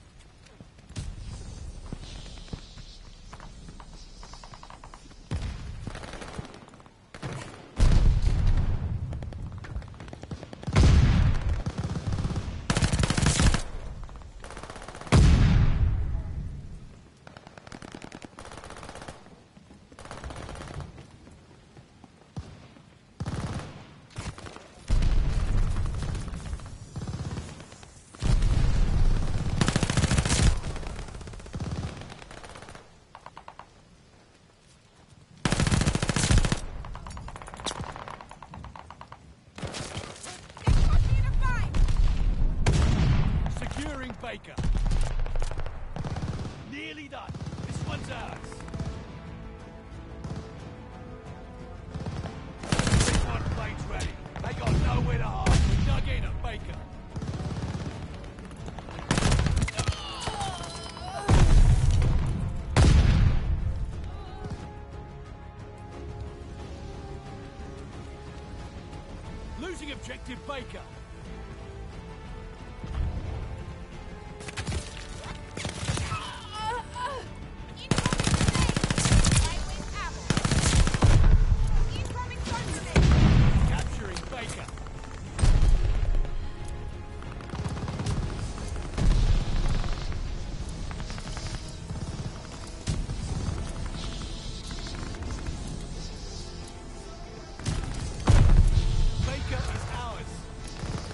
They put me in a fight! Securing Baker. Nearly done. This one's ours. Recon plane's ready. They got nowhere to hide. We dug in at Baker. Losing objective Baker. Incoming grenade! Capturing Baker. Baker is ours.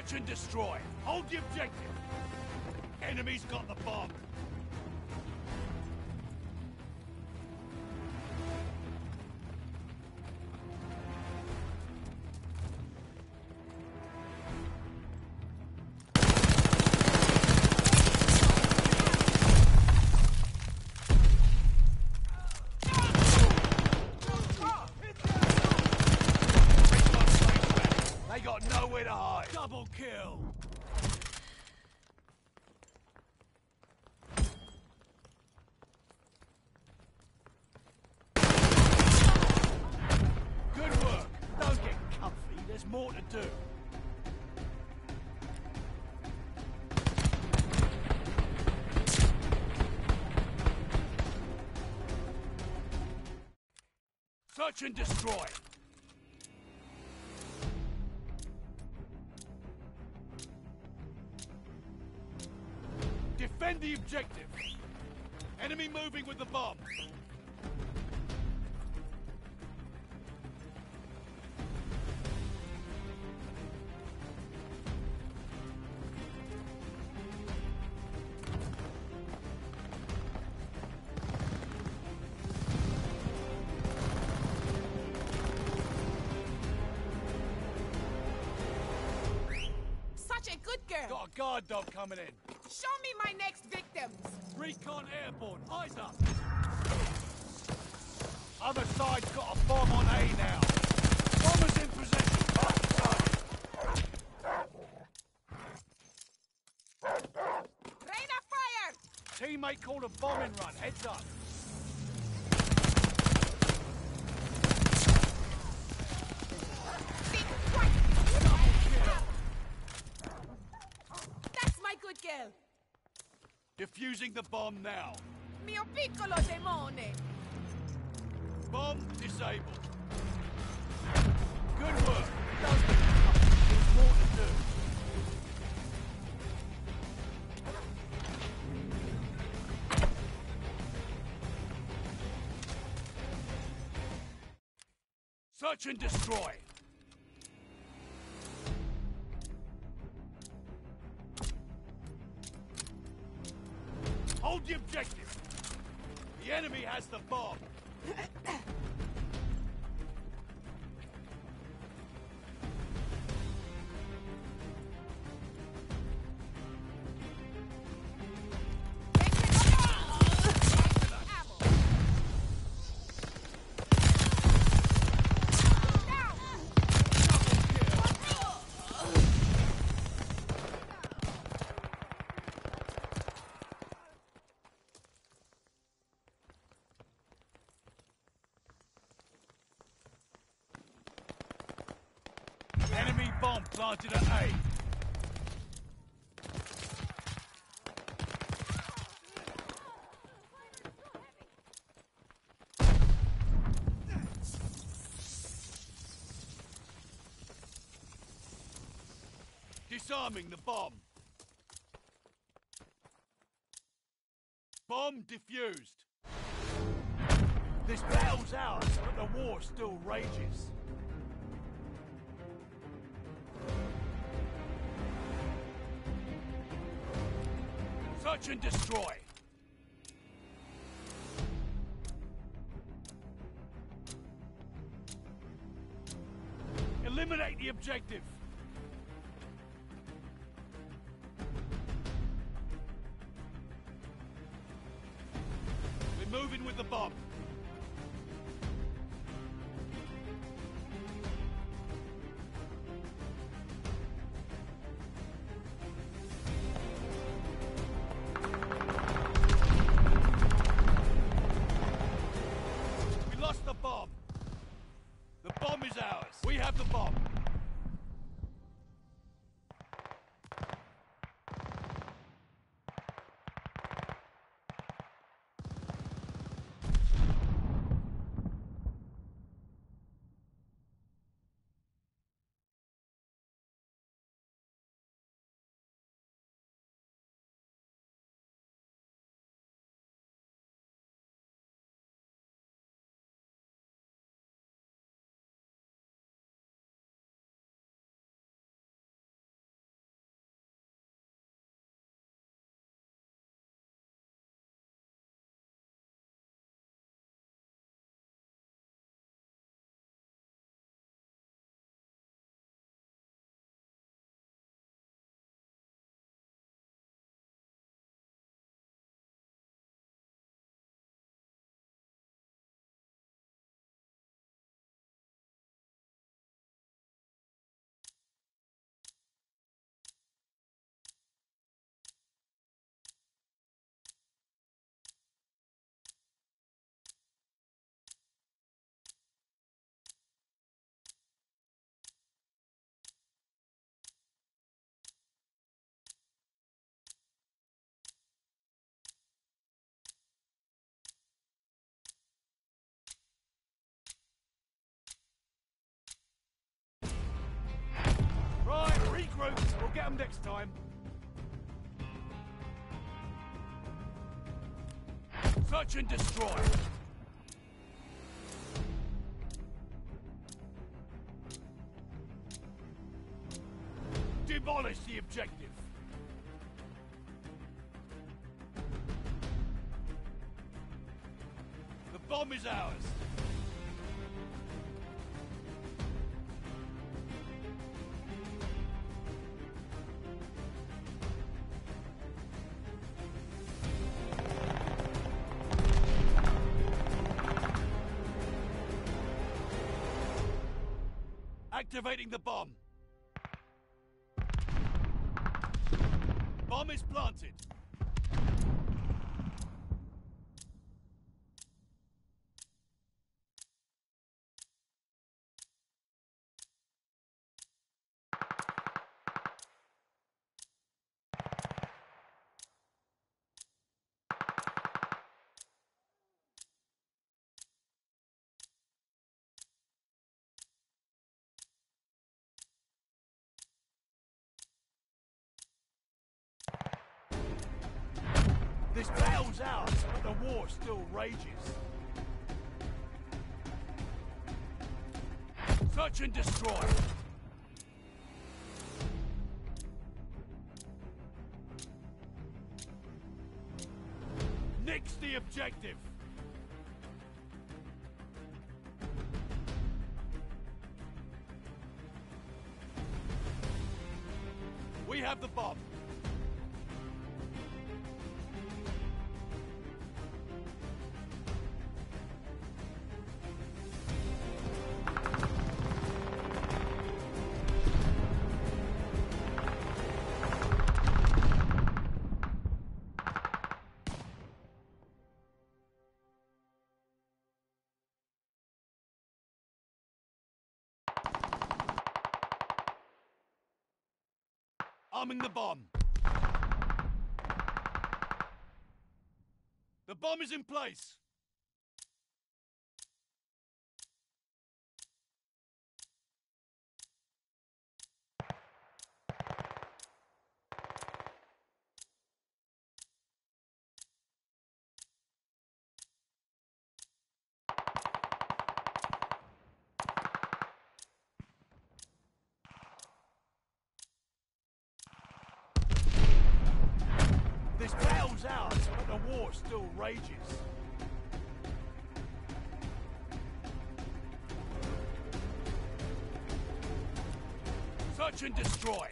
Search and destroy. Hold the objective. Enemy's got the bomb. They got nowhere to hide. Double kill. Good work. Don't get comfy. There's more to do. Search and destroy. Defend the objective. Enemy moving with the bomb. Such a good girl. Got a guard dog coming in. Show me my next victims. Recon airborne. Eyes up. Other side's got a bomb on A now. Bombers in possession. Left side. Rain of fire. Teammate called a bombing run. Heads up. Think twice. That's my good girl. Defusing the bomb now. Mio piccolo demone. Bomb disabled. Good work. Don't get comfy. There's more to do. Search and destroy. Hold the objective. The enemy has the bomb. Enemy bomb planted at A. Disarming the bomb. Bomb defused. This battle's ours, but the war still rages. Search and destroy. Eliminate the objective. We're moving with the bomb. We lost the bomb. The bomb is ours. We have the bomb. next time. Search and destroy. Demolish the objective. The bomb is ours. Activating the bomb. Bomb is planted. This battle's ours, but the war still rages. Search and destroy. Nix the objective. We have the bomb. Arming the bomb. The bomb is in place. This battle's ours, but the war still rages. Search and destroy.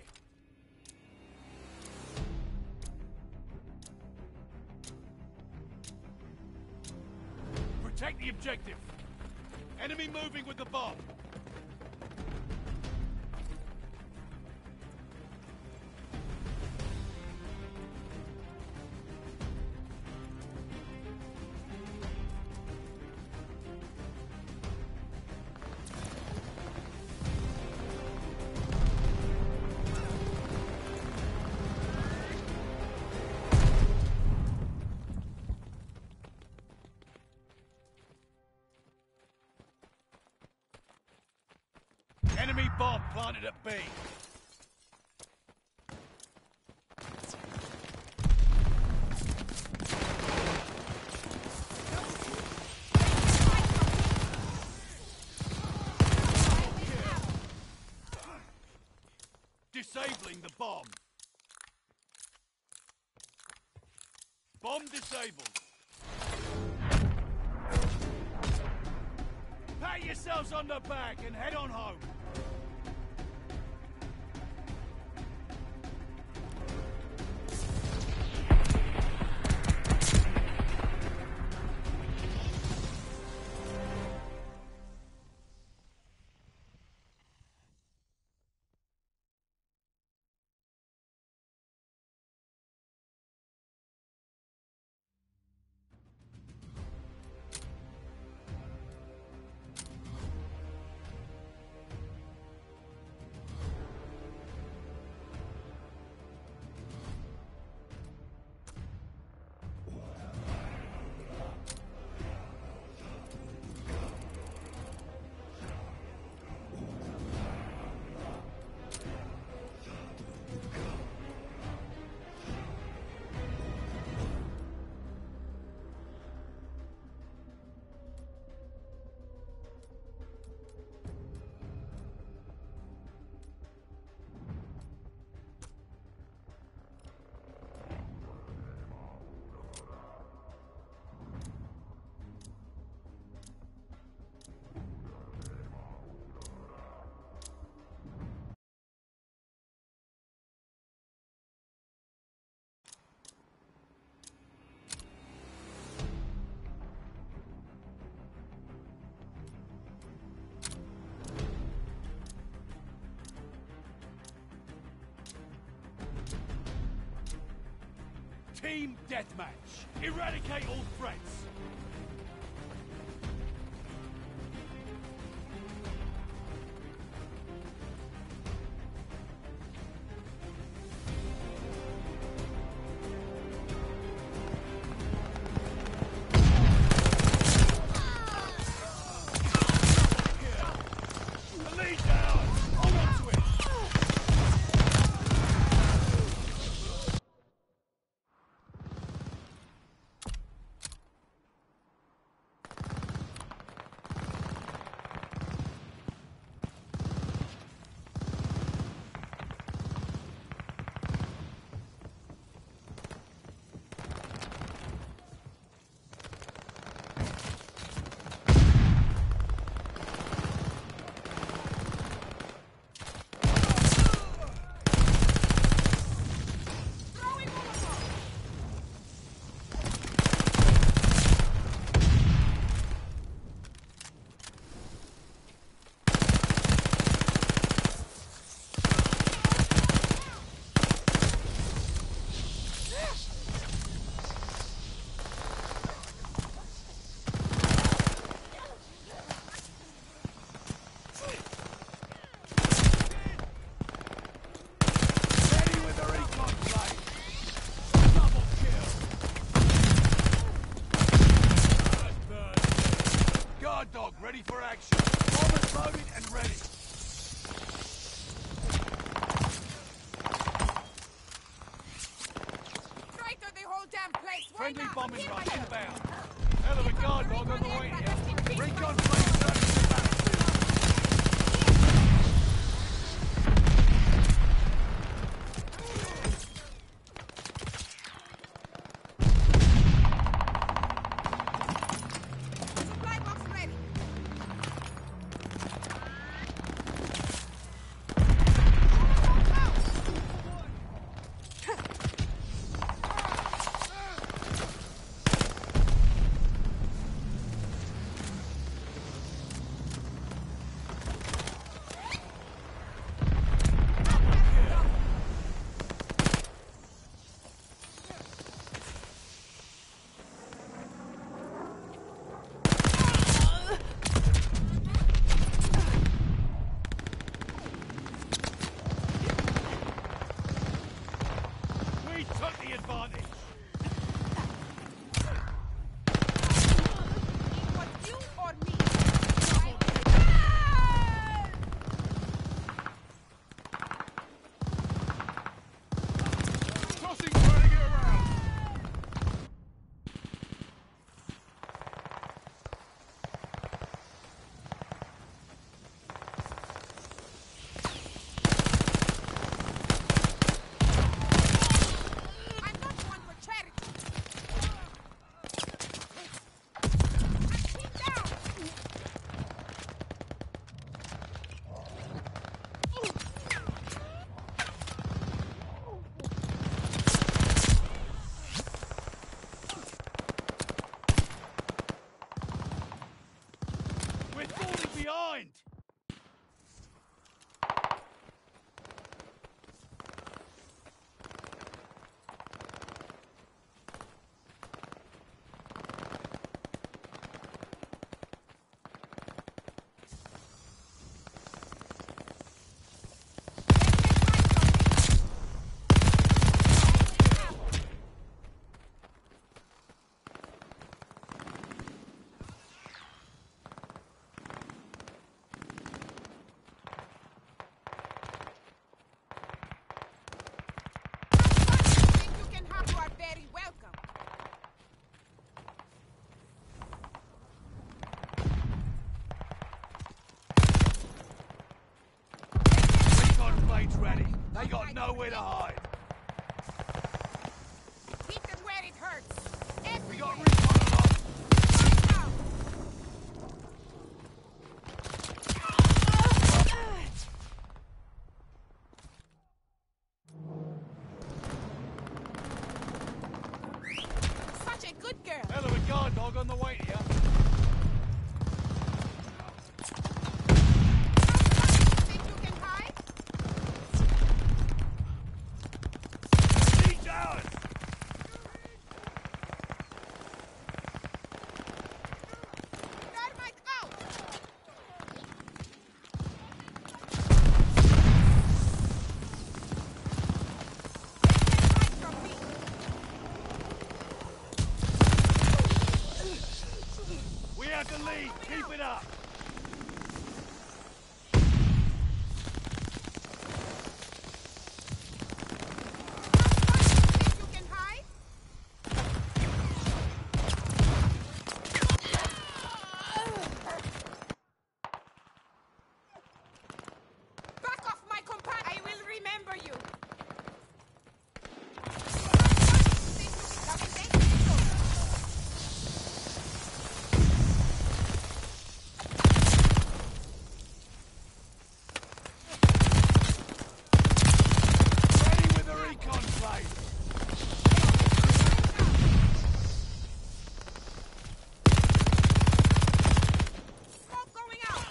Protect the objective. Enemy moving with the bomb. Enemy bomb planted at B. Disabling the bomb. Bomb disabled. Pat yourselves on the back and head on home. Team deathmatch. Eradicate all threats. The lead's ours. Hold on to it. Ready with the recon plate. Double kill. Guard dog ready for action. Bombers loaded and ready. Right to the whole damn place. Why Friendly not? bombing Keep run fire. inbound. Hell of a guard dog on the way Recon here. aircraft just in Recon case. plate searching the battlefield. Supply box ready. We took the advantage. It was you or me. Tossing, turning it around. I'm not one for charity. I'm pinned down. We're falling behind. Think you can have, you are very welcome. Recon plate's ready. They got nowhere to hide. Keep them where it hurts. We Everywhere. got recon along. Right now. Such a good girl. Hell of a guard dog on the way to you. Think you can hide? took a lead. Keep it up. You can hide? Back off, my companion! I will remember you! Ready with the recon plate. Smoke going out!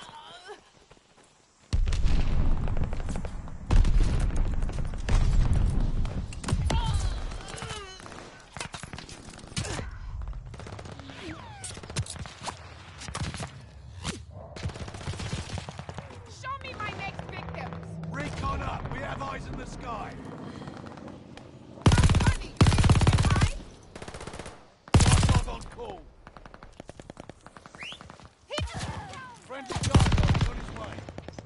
Show me my next victims! Recon up. We have eyes in the sky. Funny, you think you can hide? Guard dog on call. Hit! Friendly guard dog on his way.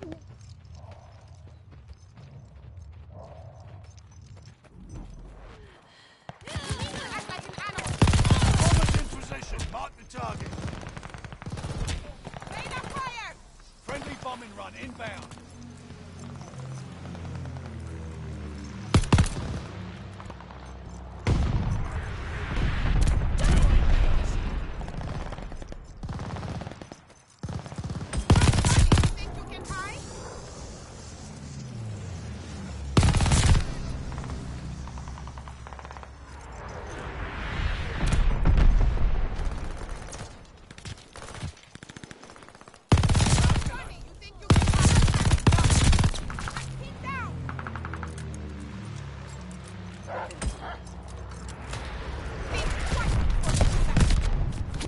Act like an animal! Bombers in position. Mark the target. Rain of fire! Friendly bombing run inbound. You think you can hide? Funny, you think you can hide? Keep down! Think twice before you do that.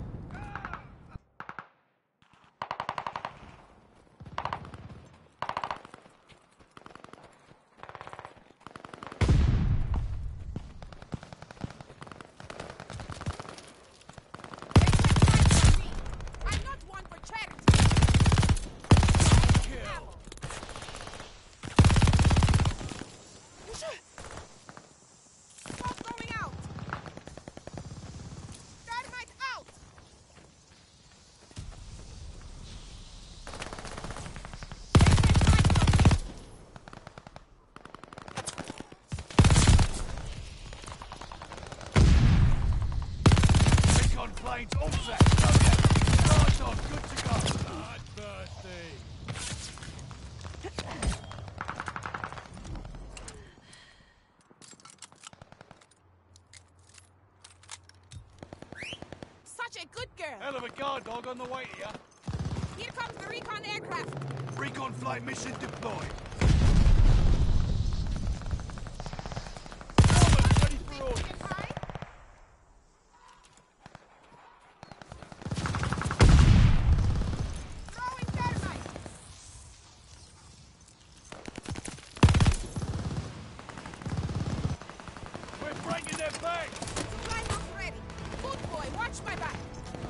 I'm not one for charity. Kill. Smoke going out. Thermite out. Recon planes all set. Guards on. Good to go. Bloodthirsty. Such a good girl. Hell of a guard dog on the way to you. Here comes the recon aircraft. Recon flight mission deployed. Bombers ready for You orders. can hide? Throwing thermite. We're breaking their backs. Supply box ready. Good boy, watch my back.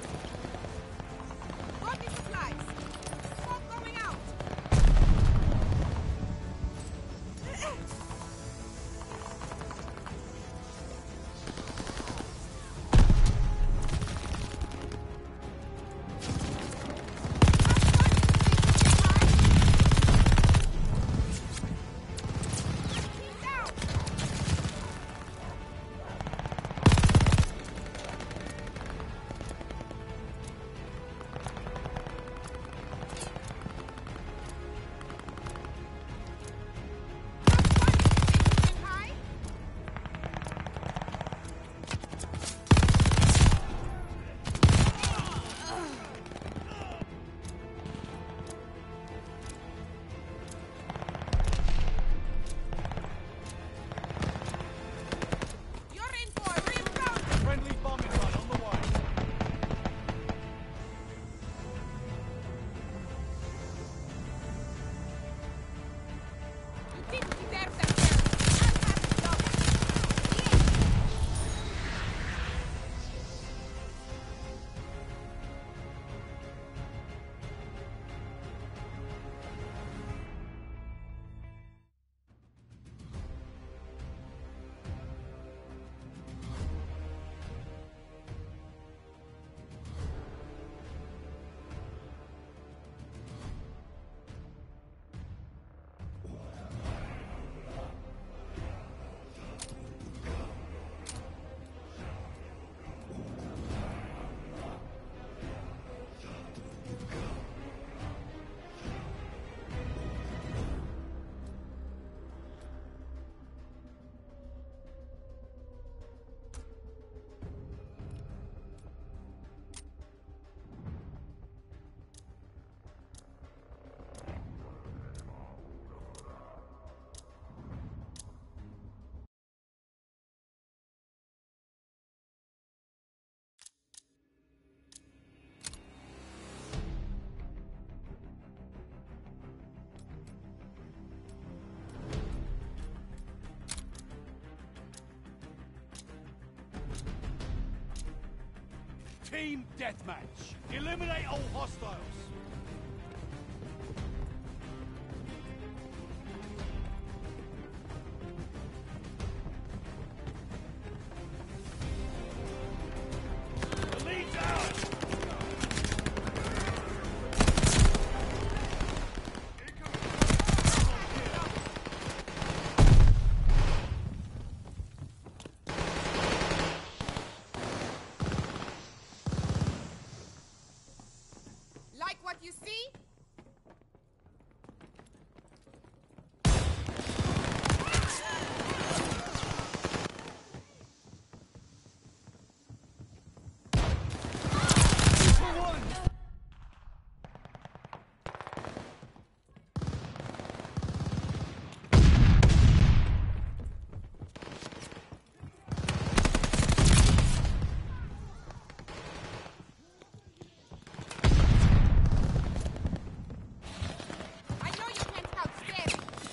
Got the supplies. Smoke going out. Team deathmatch. Eliminate all hostiles. The lead's ours. Like what you see? I know you can't outstanding.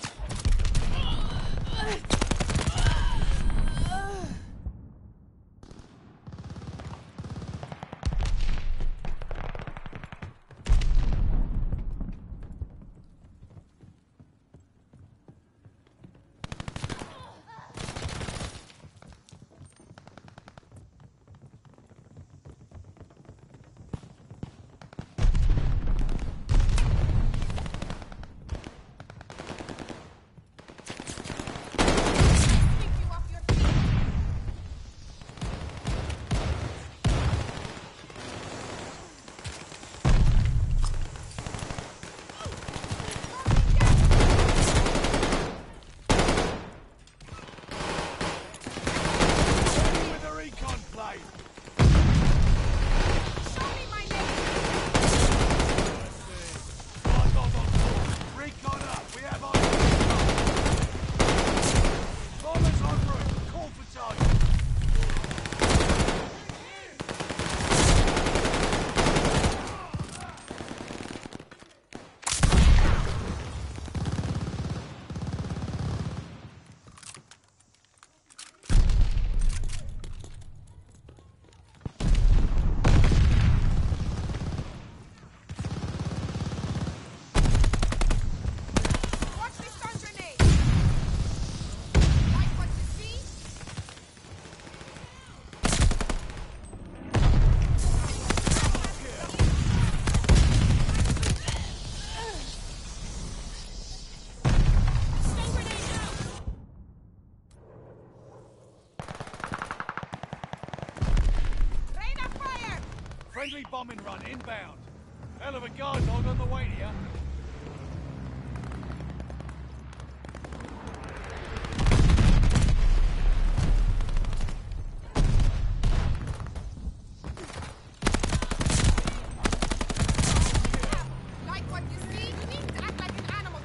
Sweep you off your feet. With the recon plane. Show me my name. Bardos on board. Recon up. We have our bombers en route. Call for target. Watch this stun grenade. Like what you see? Stun grenade out. Rain of fire. Friendly bombing run inbound. Hell of a guard dog on the way to you. Like what you see? You need to act like an animal.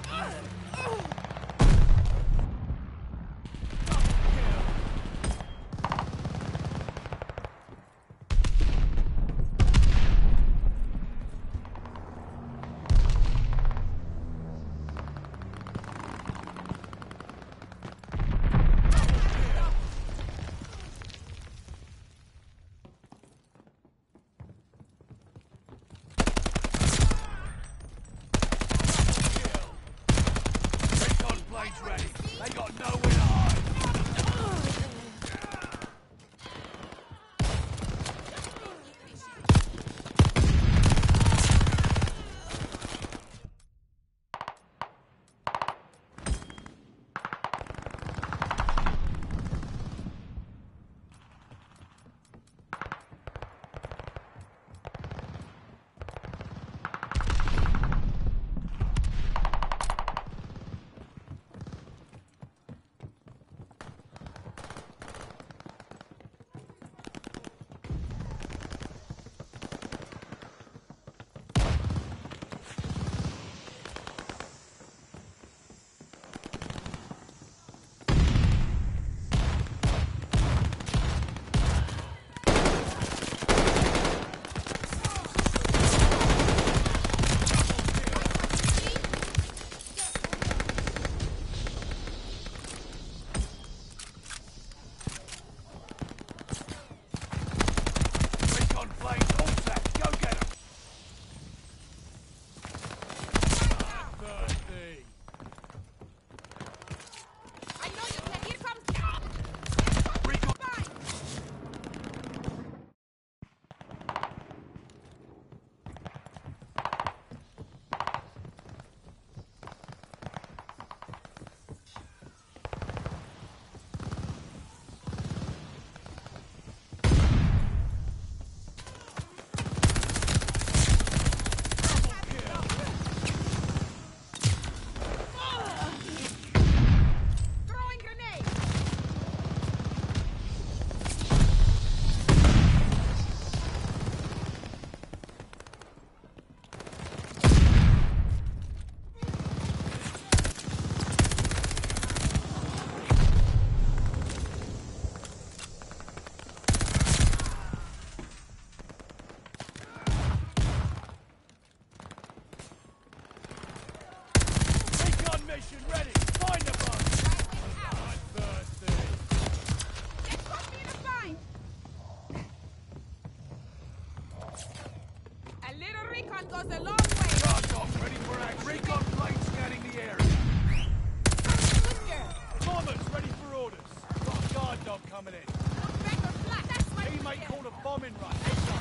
Recon goes a long way. Guard dogs ready for action. Recon plane scanning the area. Bombers ready for orders. Got a guard dog coming in. Back or flat. That's my Teammate called a bombing run.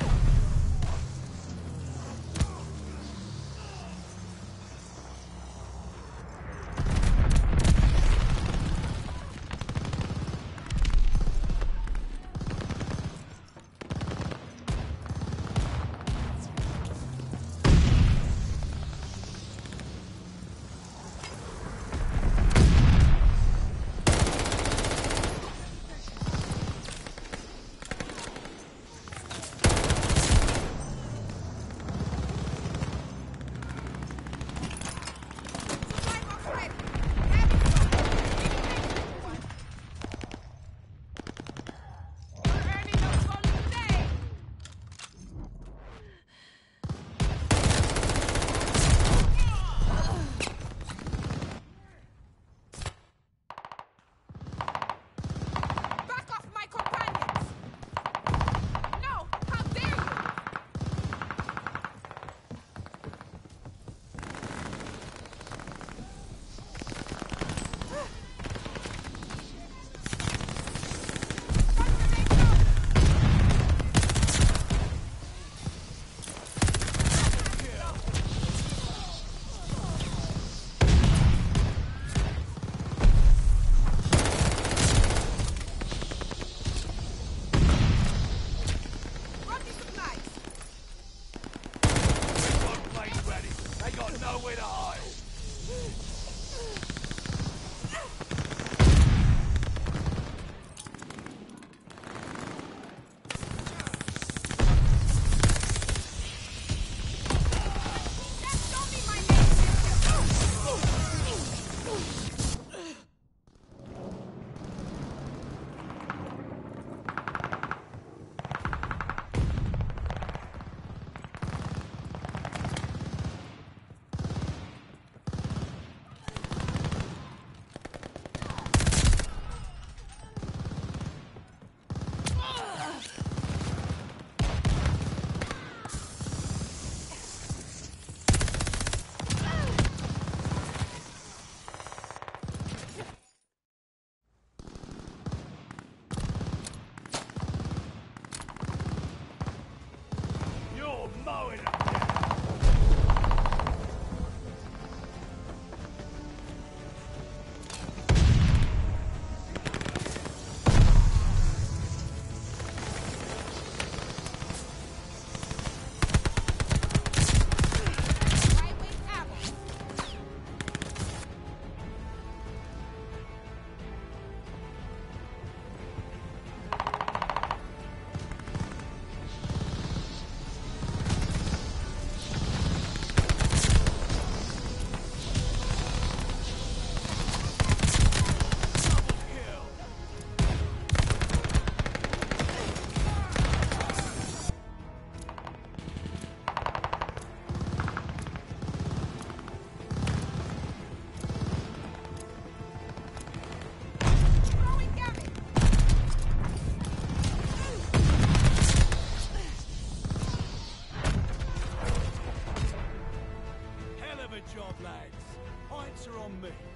Nowhere to hide. Job, lads. Pints are on me.